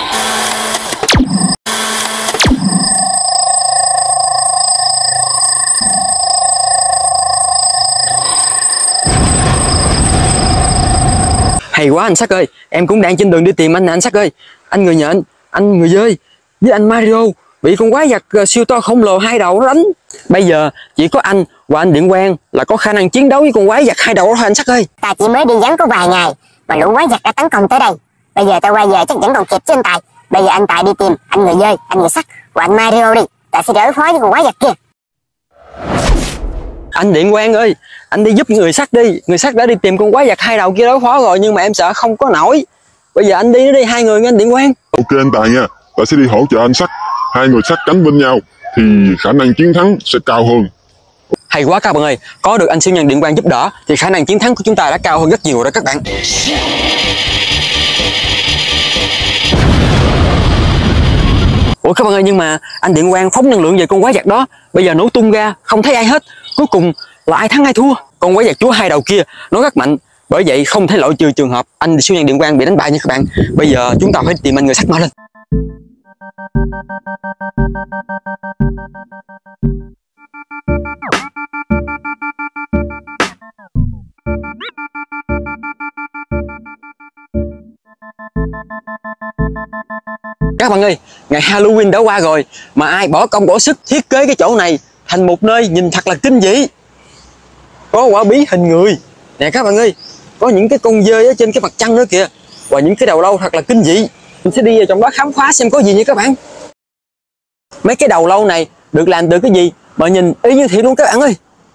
Hay quá anh Sắt ơi, em cũng đang trên đường đi tìm anh nè anh Sắt ơi. Anh người nhện, anh người dơi với anh Mario bị con quái vật siêu to khổng lồ hai đầu nó đánh. Bây giờ chỉ có anh và anh điện quang là có khả năng chiến đấu với con quái vật hai đầu đó thôi anh Sắt ơi. Ta chỉ mới đi vắng có vài ngày mà lũ quái vật đã tấn công tới đây. Bây giờ ta quay về chắc vẫn còn kịp chứ anh Tài. Bây giờ anh Tài đi tìm anh người dơi, anh người sắt và anh Mario đi. Ta sẽ đối phó với con quái vật kia. Anh điện quang ơi, anh đi giúp người sắt đi. Người sắt đã đi tìm con quái vật hai đầu kia đối phó rồi, nhưng mà em sợ không có nổi. Bây giờ anh đi nó đi hai người nha anh điện quang. Ok anh Tài nha, ta sẽ đi hỗ trợ anh Sắt. Hai người sắt cánh bên nhau thì khả năng chiến thắng sẽ cao hơn. Hay quá các bạn ơi, có được anh siêu nhân điện quang giúp đỡ thì khả năng chiến thắng của chúng ta đã cao hơn rất nhiều rồi đó các bạn. Ủa các bạn ơi, nhưng mà anh điện quang phóng năng lượng về con quái vật đó, bây giờ nổ tung ra không thấy ai hết. Cuối cùng là ai thắng ai thua? Con quái vật chúa hai đầu kia nó rất mạnh, Bởi vậy không thể loại trừ trường hợp anh siêu nhân điện quang bị đánh bại nha các bạn. Bây giờ chúng ta phải tìm anh người sắt mau lên. Các bạn ơi, ngày Halloween đã qua rồi mà ai bỏ công bỏ sức thiết kế cái chỗ này thành một nơi nhìn thật là kinh dị. Có quả bí hình người nè các bạn ơi, có những cái con dơi ở trên cái mặt trăng nữa kìa, và những cái đầu lâu thật là kinh dị. Mình sẽ đi vào trong đó khám phá xem có gì nha các bạn. Mấy cái đầu lâu này được làm từ cái gì mà nhìn y như thiệt luôn các bạn ơi.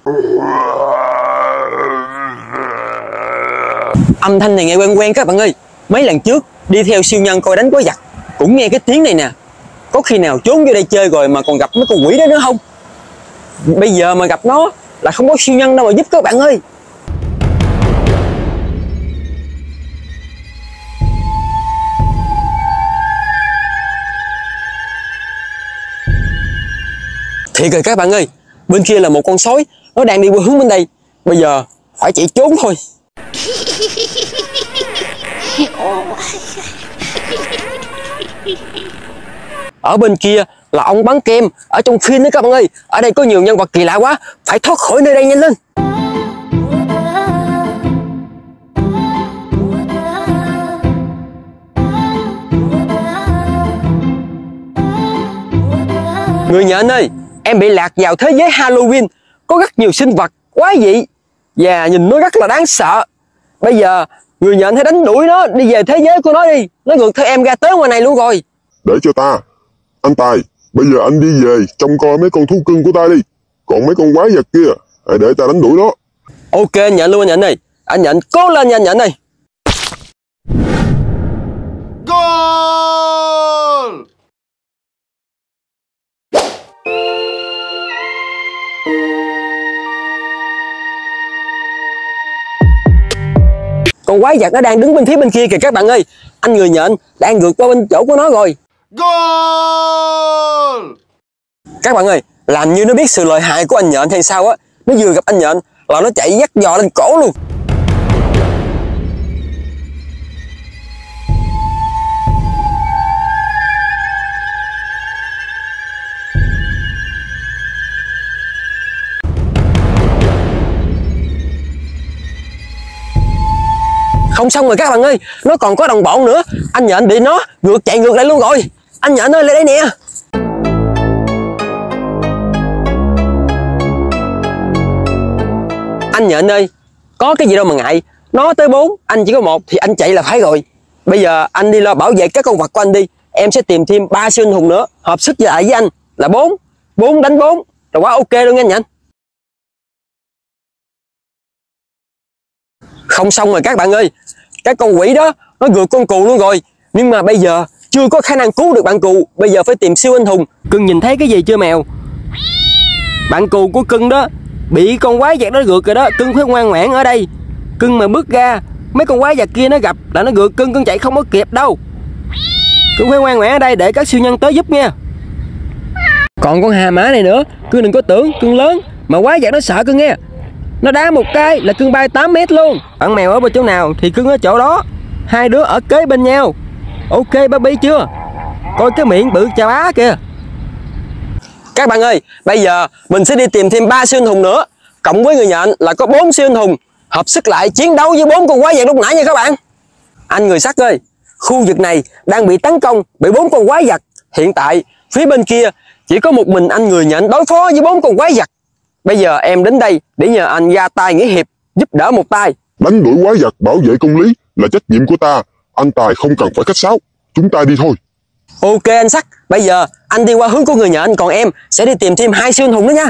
Âm thanh này nghe quen quen các bạn ơi. Mấy lần trước đi theo siêu nhân coi đánh quái vật cũng nghe cái tiếng này nè. Có khi nào trốn vô đây chơi rồi mà còn gặp mấy con quỷ đó nữa không? Bây giờ mà gặp nó là không có siêu nhân đâu mà giúp các bạn ơi. Thiệt rồi các bạn ơi, bên kia là một con sói, nó đang đi qua hướng bên đây. Bây giờ phải chạy trốn thôi. Ở bên kia là ông bắn kem ở trong phim đó các bạn ơi. Ở đây có nhiều nhân vật kỳ lạ quá, phải thoát khỏi nơi đây nhanh lên. Người nhện ơi, em bị lạc vào thế giới Halloween. Có rất nhiều sinh vật quái dị và nhìn nó rất là đáng sợ. Bây giờ người nhện hãy đánh đuổi nó đi về thế giới của nó đi. Nó ngược theo em ra tới ngoài này luôn rồi. Để cho ta. Anh Tài, bây giờ anh đi về trông coi mấy con thú cưng của ta đi. Còn mấy con quái vật kia, hãy để ta đánh đuổi nó. Ok anh nhện luôn anh nhện này. Anh nhện cố lên nha anh nhện này. Goal! Con quái vật nó đang đứng bên phía bên kia kìa các bạn ơi. Anh người nhện đang vượt qua bên chỗ của nó rồi. Goal! Các bạn ơi, làm như nó biết sự lợi hại của anh nhện hay sao á. Nó vừa gặp anh nhện là nó chạy dắt dò lên cổ luôn. Không xong rồi các bạn ơi, nó còn có đồng bọn nữa. Anh nhện bị nó ngược chạy ngược lại luôn rồi. Anh nhện ơi, lại đây nè. Anh nhện ơi, có cái gì đâu mà ngại. Nó tới bốn, anh chỉ có một thì anh chạy là phải rồi. Bây giờ anh đi lo bảo vệ các con vật của anh đi. Em sẽ tìm thêm ba siêu anh hùng nữa, hợp sức lại với anh là bốn. Bốn đánh bốn, rồi quá ok luôn nha anh nhện. Không xong rồi các bạn ơi, cái con quỷ đó nó vượt con cừu luôn rồi. Nhưng mà bây giờ chưa có khả năng cứu được bạn cừu. Bây giờ phải tìm siêu anh hùng. Cưng nhìn thấy cái gì chưa mèo? Bạn cừu của cưng đó bị con quái vật đó rượt rồi đó. Cưng phải ngoan ngoãn ở đây. Cưng mà bước ra, mấy con quái vật kia nó gặp là nó rượt cưng, cưng chạy không có kịp đâu. Cưng phải ngoan ngoãn ở đây để các siêu nhân tới giúp nha. Còn con hà mã này nữa, cưng đừng có tưởng cưng lớn mà quái vật nó sợ cưng nghe. Nó đá một cái là cưng bay tám mét luôn. Bạn mèo ở bên chỗ nào thì cưng ở chỗ đó. Hai đứa ở kế bên nhau. Ok baby chưa? Coi cái miệng bự chà bá kìa. Các bạn ơi, bây giờ mình sẽ đi tìm thêm ba siêu anh hùng nữa. Cộng với người nhện là có bốn siêu anh hùng. Hợp sức lại chiến đấu với bốn con quái vật lúc nãy nha các bạn. Anh người sắt ơi, khu vực này đang bị tấn công bởi bốn con quái vật. Hiện tại phía bên kia chỉ có một mình anh người nhện đối phó với bốn con quái vật. Bây giờ em đến đây để nhờ anh ra tay nghĩa hiệp, giúp đỡ một tay. Đánh đuổi quái vật bảo vệ công lý là trách nhiệm của ta. Anh Tài không cần phải khách sáo. Chúng ta đi thôi. Ok anh Sắt, bây giờ anh đi qua hướng của người nhện, còn em sẽ đi tìm thêm hai siêu anh hùng nữa nha.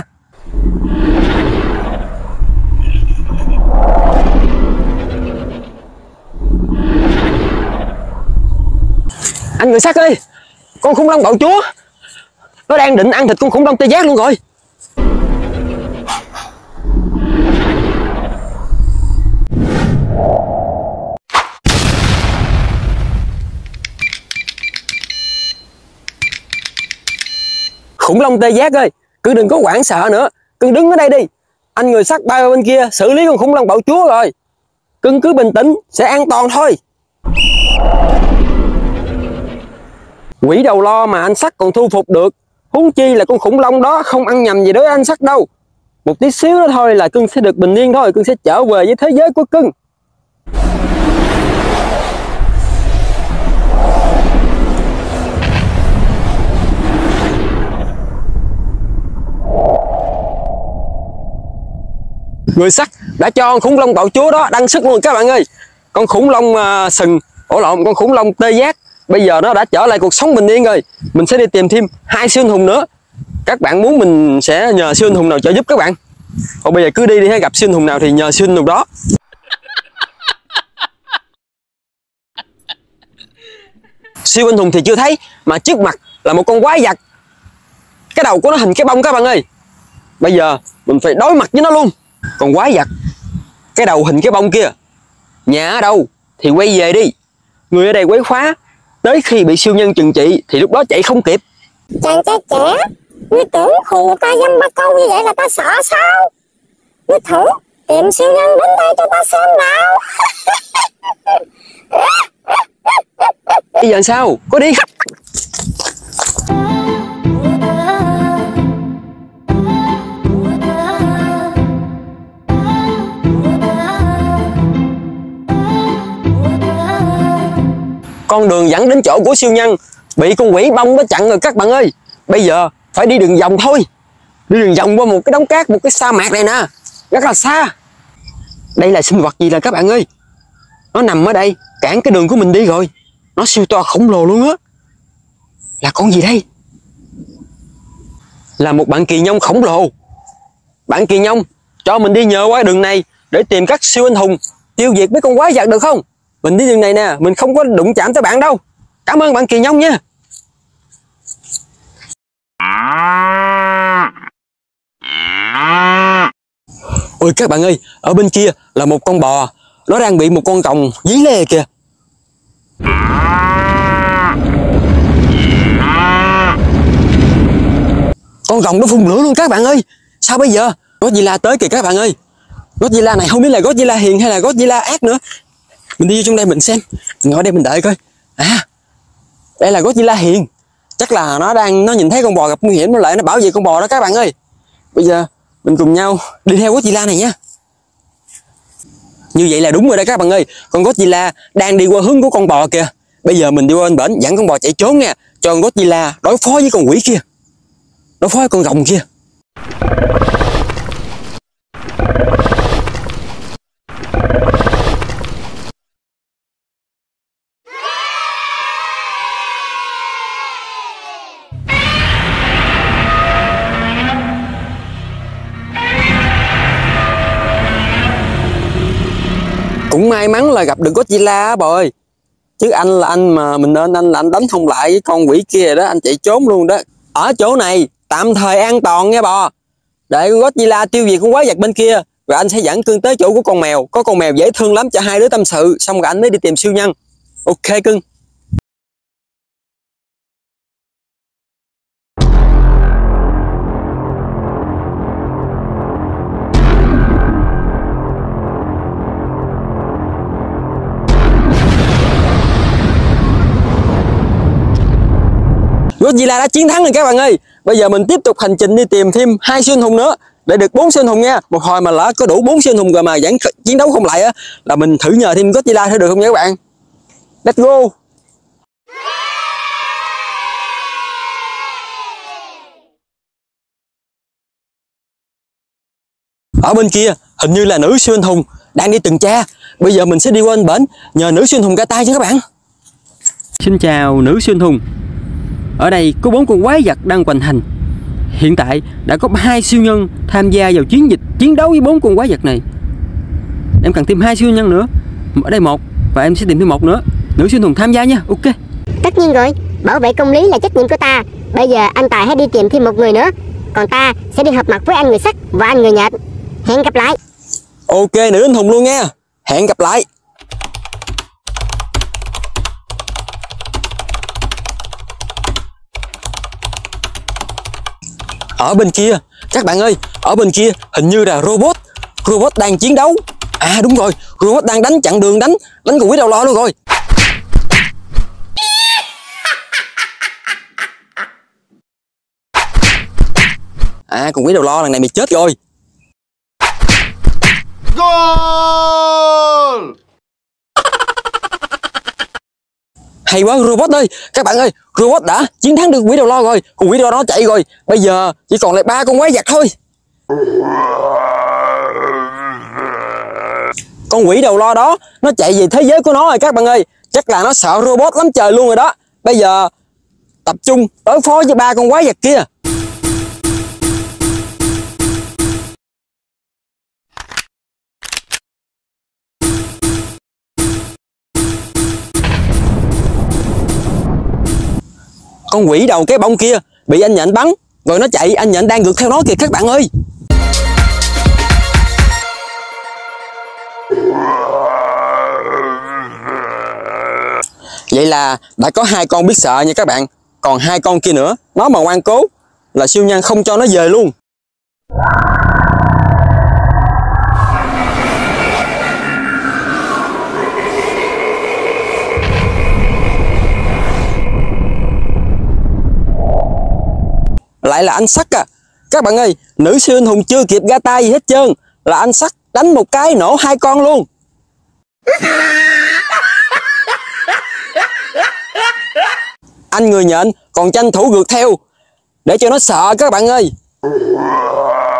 Anh người Sắt ơi, con khủng long bạo chúa nó đang định ăn thịt con khủng long tê giác luôn rồi. Khủng long tê giác ơi, cứ đừng có hoảng sợ nữa, cứ đứng ở đây đi. Anh người sắt bay qua bên kia xử lý con khủng long bạo chúa rồi. Cưng cứ bình tĩnh, sẽ an toàn thôi. Quỷ đầu lo mà anh Sắt còn thu phục được, huống chi là con khủng long đó không ăn nhầm gì đối với anh Sắt đâu. Một tí xíu nữa thôi là cưng sẽ được bình yên thôi, cưng sẽ trở về với thế giới của cưng. Người Sắt đã cho con khủng long bạo chúa đó đăng sức luôn các bạn ơi. Con khủng long uh, sừng, ổ lộn, con khủng long tê giác bây giờ nó đã trở lại cuộc sống bình yên rồi. Mình sẽ đi tìm thêm hai siêu anh hùng nữa. Các bạn muốn mình sẽ nhờ siêu anh hùng nào trợ giúp các bạn? Ồ, bây giờ cứ đi đi, hay gặp siêu anh hùng nào thì nhờ siêu anh hùng đó. Siêu anh hùng thì chưa thấy, mà trước mặt là một con quái vật. Cái đầu của nó hình cái bông các bạn ơi. Bây giờ mình phải đối mặt với nó luôn. Còn quái vật, cái đầu hình cái bông kia, nhà ở đâu thì quay về đi. Người ở đây quấy phá, tới khi bị siêu nhân trừng trị thì lúc đó chạy không kịp. Chàng trai trẻ, ngươi tưởng hù người ta dăm ba câu như vậy là ta sợ sao? Ngươi thử tìm siêu nhân đến đây cho ta xem nào. Bây giờ sao? Có đi. Con đường dẫn đến chỗ của siêu nhân bị con quỷ bông nó chặn rồi các bạn ơi. Bây giờ phải đi đường vòng thôi. Đi đường vòng qua một cái đống cát, một cái sa mạc này nè, rất là xa. Đây là sinh vật gì là các bạn ơi? Nó nằm ở đây cản cái đường của mình đi rồi. Nó siêu to khổng lồ luôn á. Là con gì đây? Là một bạn kỳ nhông khổng lồ. Bạn kỳ nhông cho mình đi nhờ qua đường này để tìm các siêu anh hùng tiêu diệt mấy con quái vật được không? Mình đi đường này nè, mình không có đụng chạm tới bạn đâu. Cảm ơn bạn kỳ nhông nha. Ôi các bạn ơi, ở bên kia là một con bò. Nó đang bị một con còng dí lê kìa. Con còng nó phun lửa luôn các bạn ơi. Sao bây giờ? Godzilla tới kìa các bạn ơi. Godzilla này không biết là Godzilla hiền hay là Godzilla ác nữa. Mình đi vô trong đây mình xem. Mình ngồi đây mình đợi coi. À, đây là Godzilla hiền. Chắc là nó đang nó nhìn thấy con bò gặp nguy hiểm, nó lại nó bảo vệ con bò đó các bạn ơi. Bây giờ mình cùng nhau đi theo Godzilla này nha. Như vậy là đúng rồi đó các bạn ơi. Con Godzilla đang đi qua hướng của con bò kìa. Bây giờ mình đi qua bên bển dẫn con bò chạy trốn nha, cho con Godzilla đối phó với con quỷ kia, đối phó với con rồng kia. Cũng may mắn là gặp được Godzilla á bò ơi. Chứ anh là anh mà mình nên anh là anh đánh không lại với con quỷ kia đó, anh chạy trốn luôn đó. Ở chỗ này tạm thời an toàn nha bò. Để con Godzilla tiêu diệt con quái vật bên kia, rồi anh sẽ dẫn cưng tới chỗ của con mèo. Có con mèo dễ thương lắm, cho hai đứa tâm sự, xong rồi anh mới đi tìm siêu nhân. Ok cưng. Godzilla đã chiến thắng rồi các bạn ơi. Bây giờ mình tiếp tục hành trình đi tìm thêm hai siêu anh hùng nữa để được bốn siêu anh hùng nha. Một hồi mà lỡ có đủ bốn siêu anh hùng rồi mà vẫn chiến đấu không lại á, là mình thử nhờ thêm Godzilla thử được không nha các bạn. Let's go. Ở bên kia hình như là nữ siêu anh hùng đang đi tuần tra. Bây giờ mình sẽ đi qua bên bển nhờ nữ siêu anh hùng ra tay cho các bạn. Xin chào nữ siêu anh hùng. Ở đây có bốn con quái vật đang hoành hành. Hiện tại đã có hai siêu nhân tham gia vào chiến dịch chiến đấu với bốn con quái vật này. Em cần thêm hai siêu nhân nữa. Ở đây một và em sẽ tìm thêm một nữa. Nữ siêu hùng tham gia nha. Ok. Tất nhiên rồi, bảo vệ công lý là trách nhiệm của ta. Bây giờ anh Tài hãy đi tìm thêm một người nữa. Còn ta sẽ đi họp mặt với anh người sắt và anh người nhện. Hẹn gặp lại. Ok nữ anh hùng luôn nha. Hẹn gặp lại. Ở bên kia, các bạn ơi, ở bên kia hình như là robot. Robot đang chiến đấu. À đúng rồi, robot đang đánh chặn đường, đánh đánh con quỷ đầu lo luôn rồi. À con quỷ đầu lo lần này mày chết rồi. Goal! Hay quá robot ơi, các bạn ơi, robot đã chiến thắng được quỷ đầu lo rồi. Con quỷ đầu lo nó chạy rồi, bây giờ chỉ còn lại ba con quái vật thôi. Con quỷ đầu lo đó nó chạy về thế giới của nó rồi các bạn ơi. Chắc là nó sợ robot lắm trời luôn rồi đó. Bây giờ tập trung đối phó với ba con quái vật kia. Con quỷ đầu cái bông kia bị anh Nhện bắn rồi nó chạy, anh Nhện đang ngược theo nó kìa các bạn ơi. Vậy là đã có hai con biết sợ nha các bạn. Còn hai con kia nữa, nó mà ngoan cố là siêu nhân không cho nó về luôn. Lại là anh Sắt à. Các bạn ơi, nữ siêu anh hùng chưa kịp ra tay gì hết trơn là anh Sắt đánh một cái nổ hai con luôn. Anh người nhện còn tranh thủ rượt theo để cho nó sợ các bạn ơi.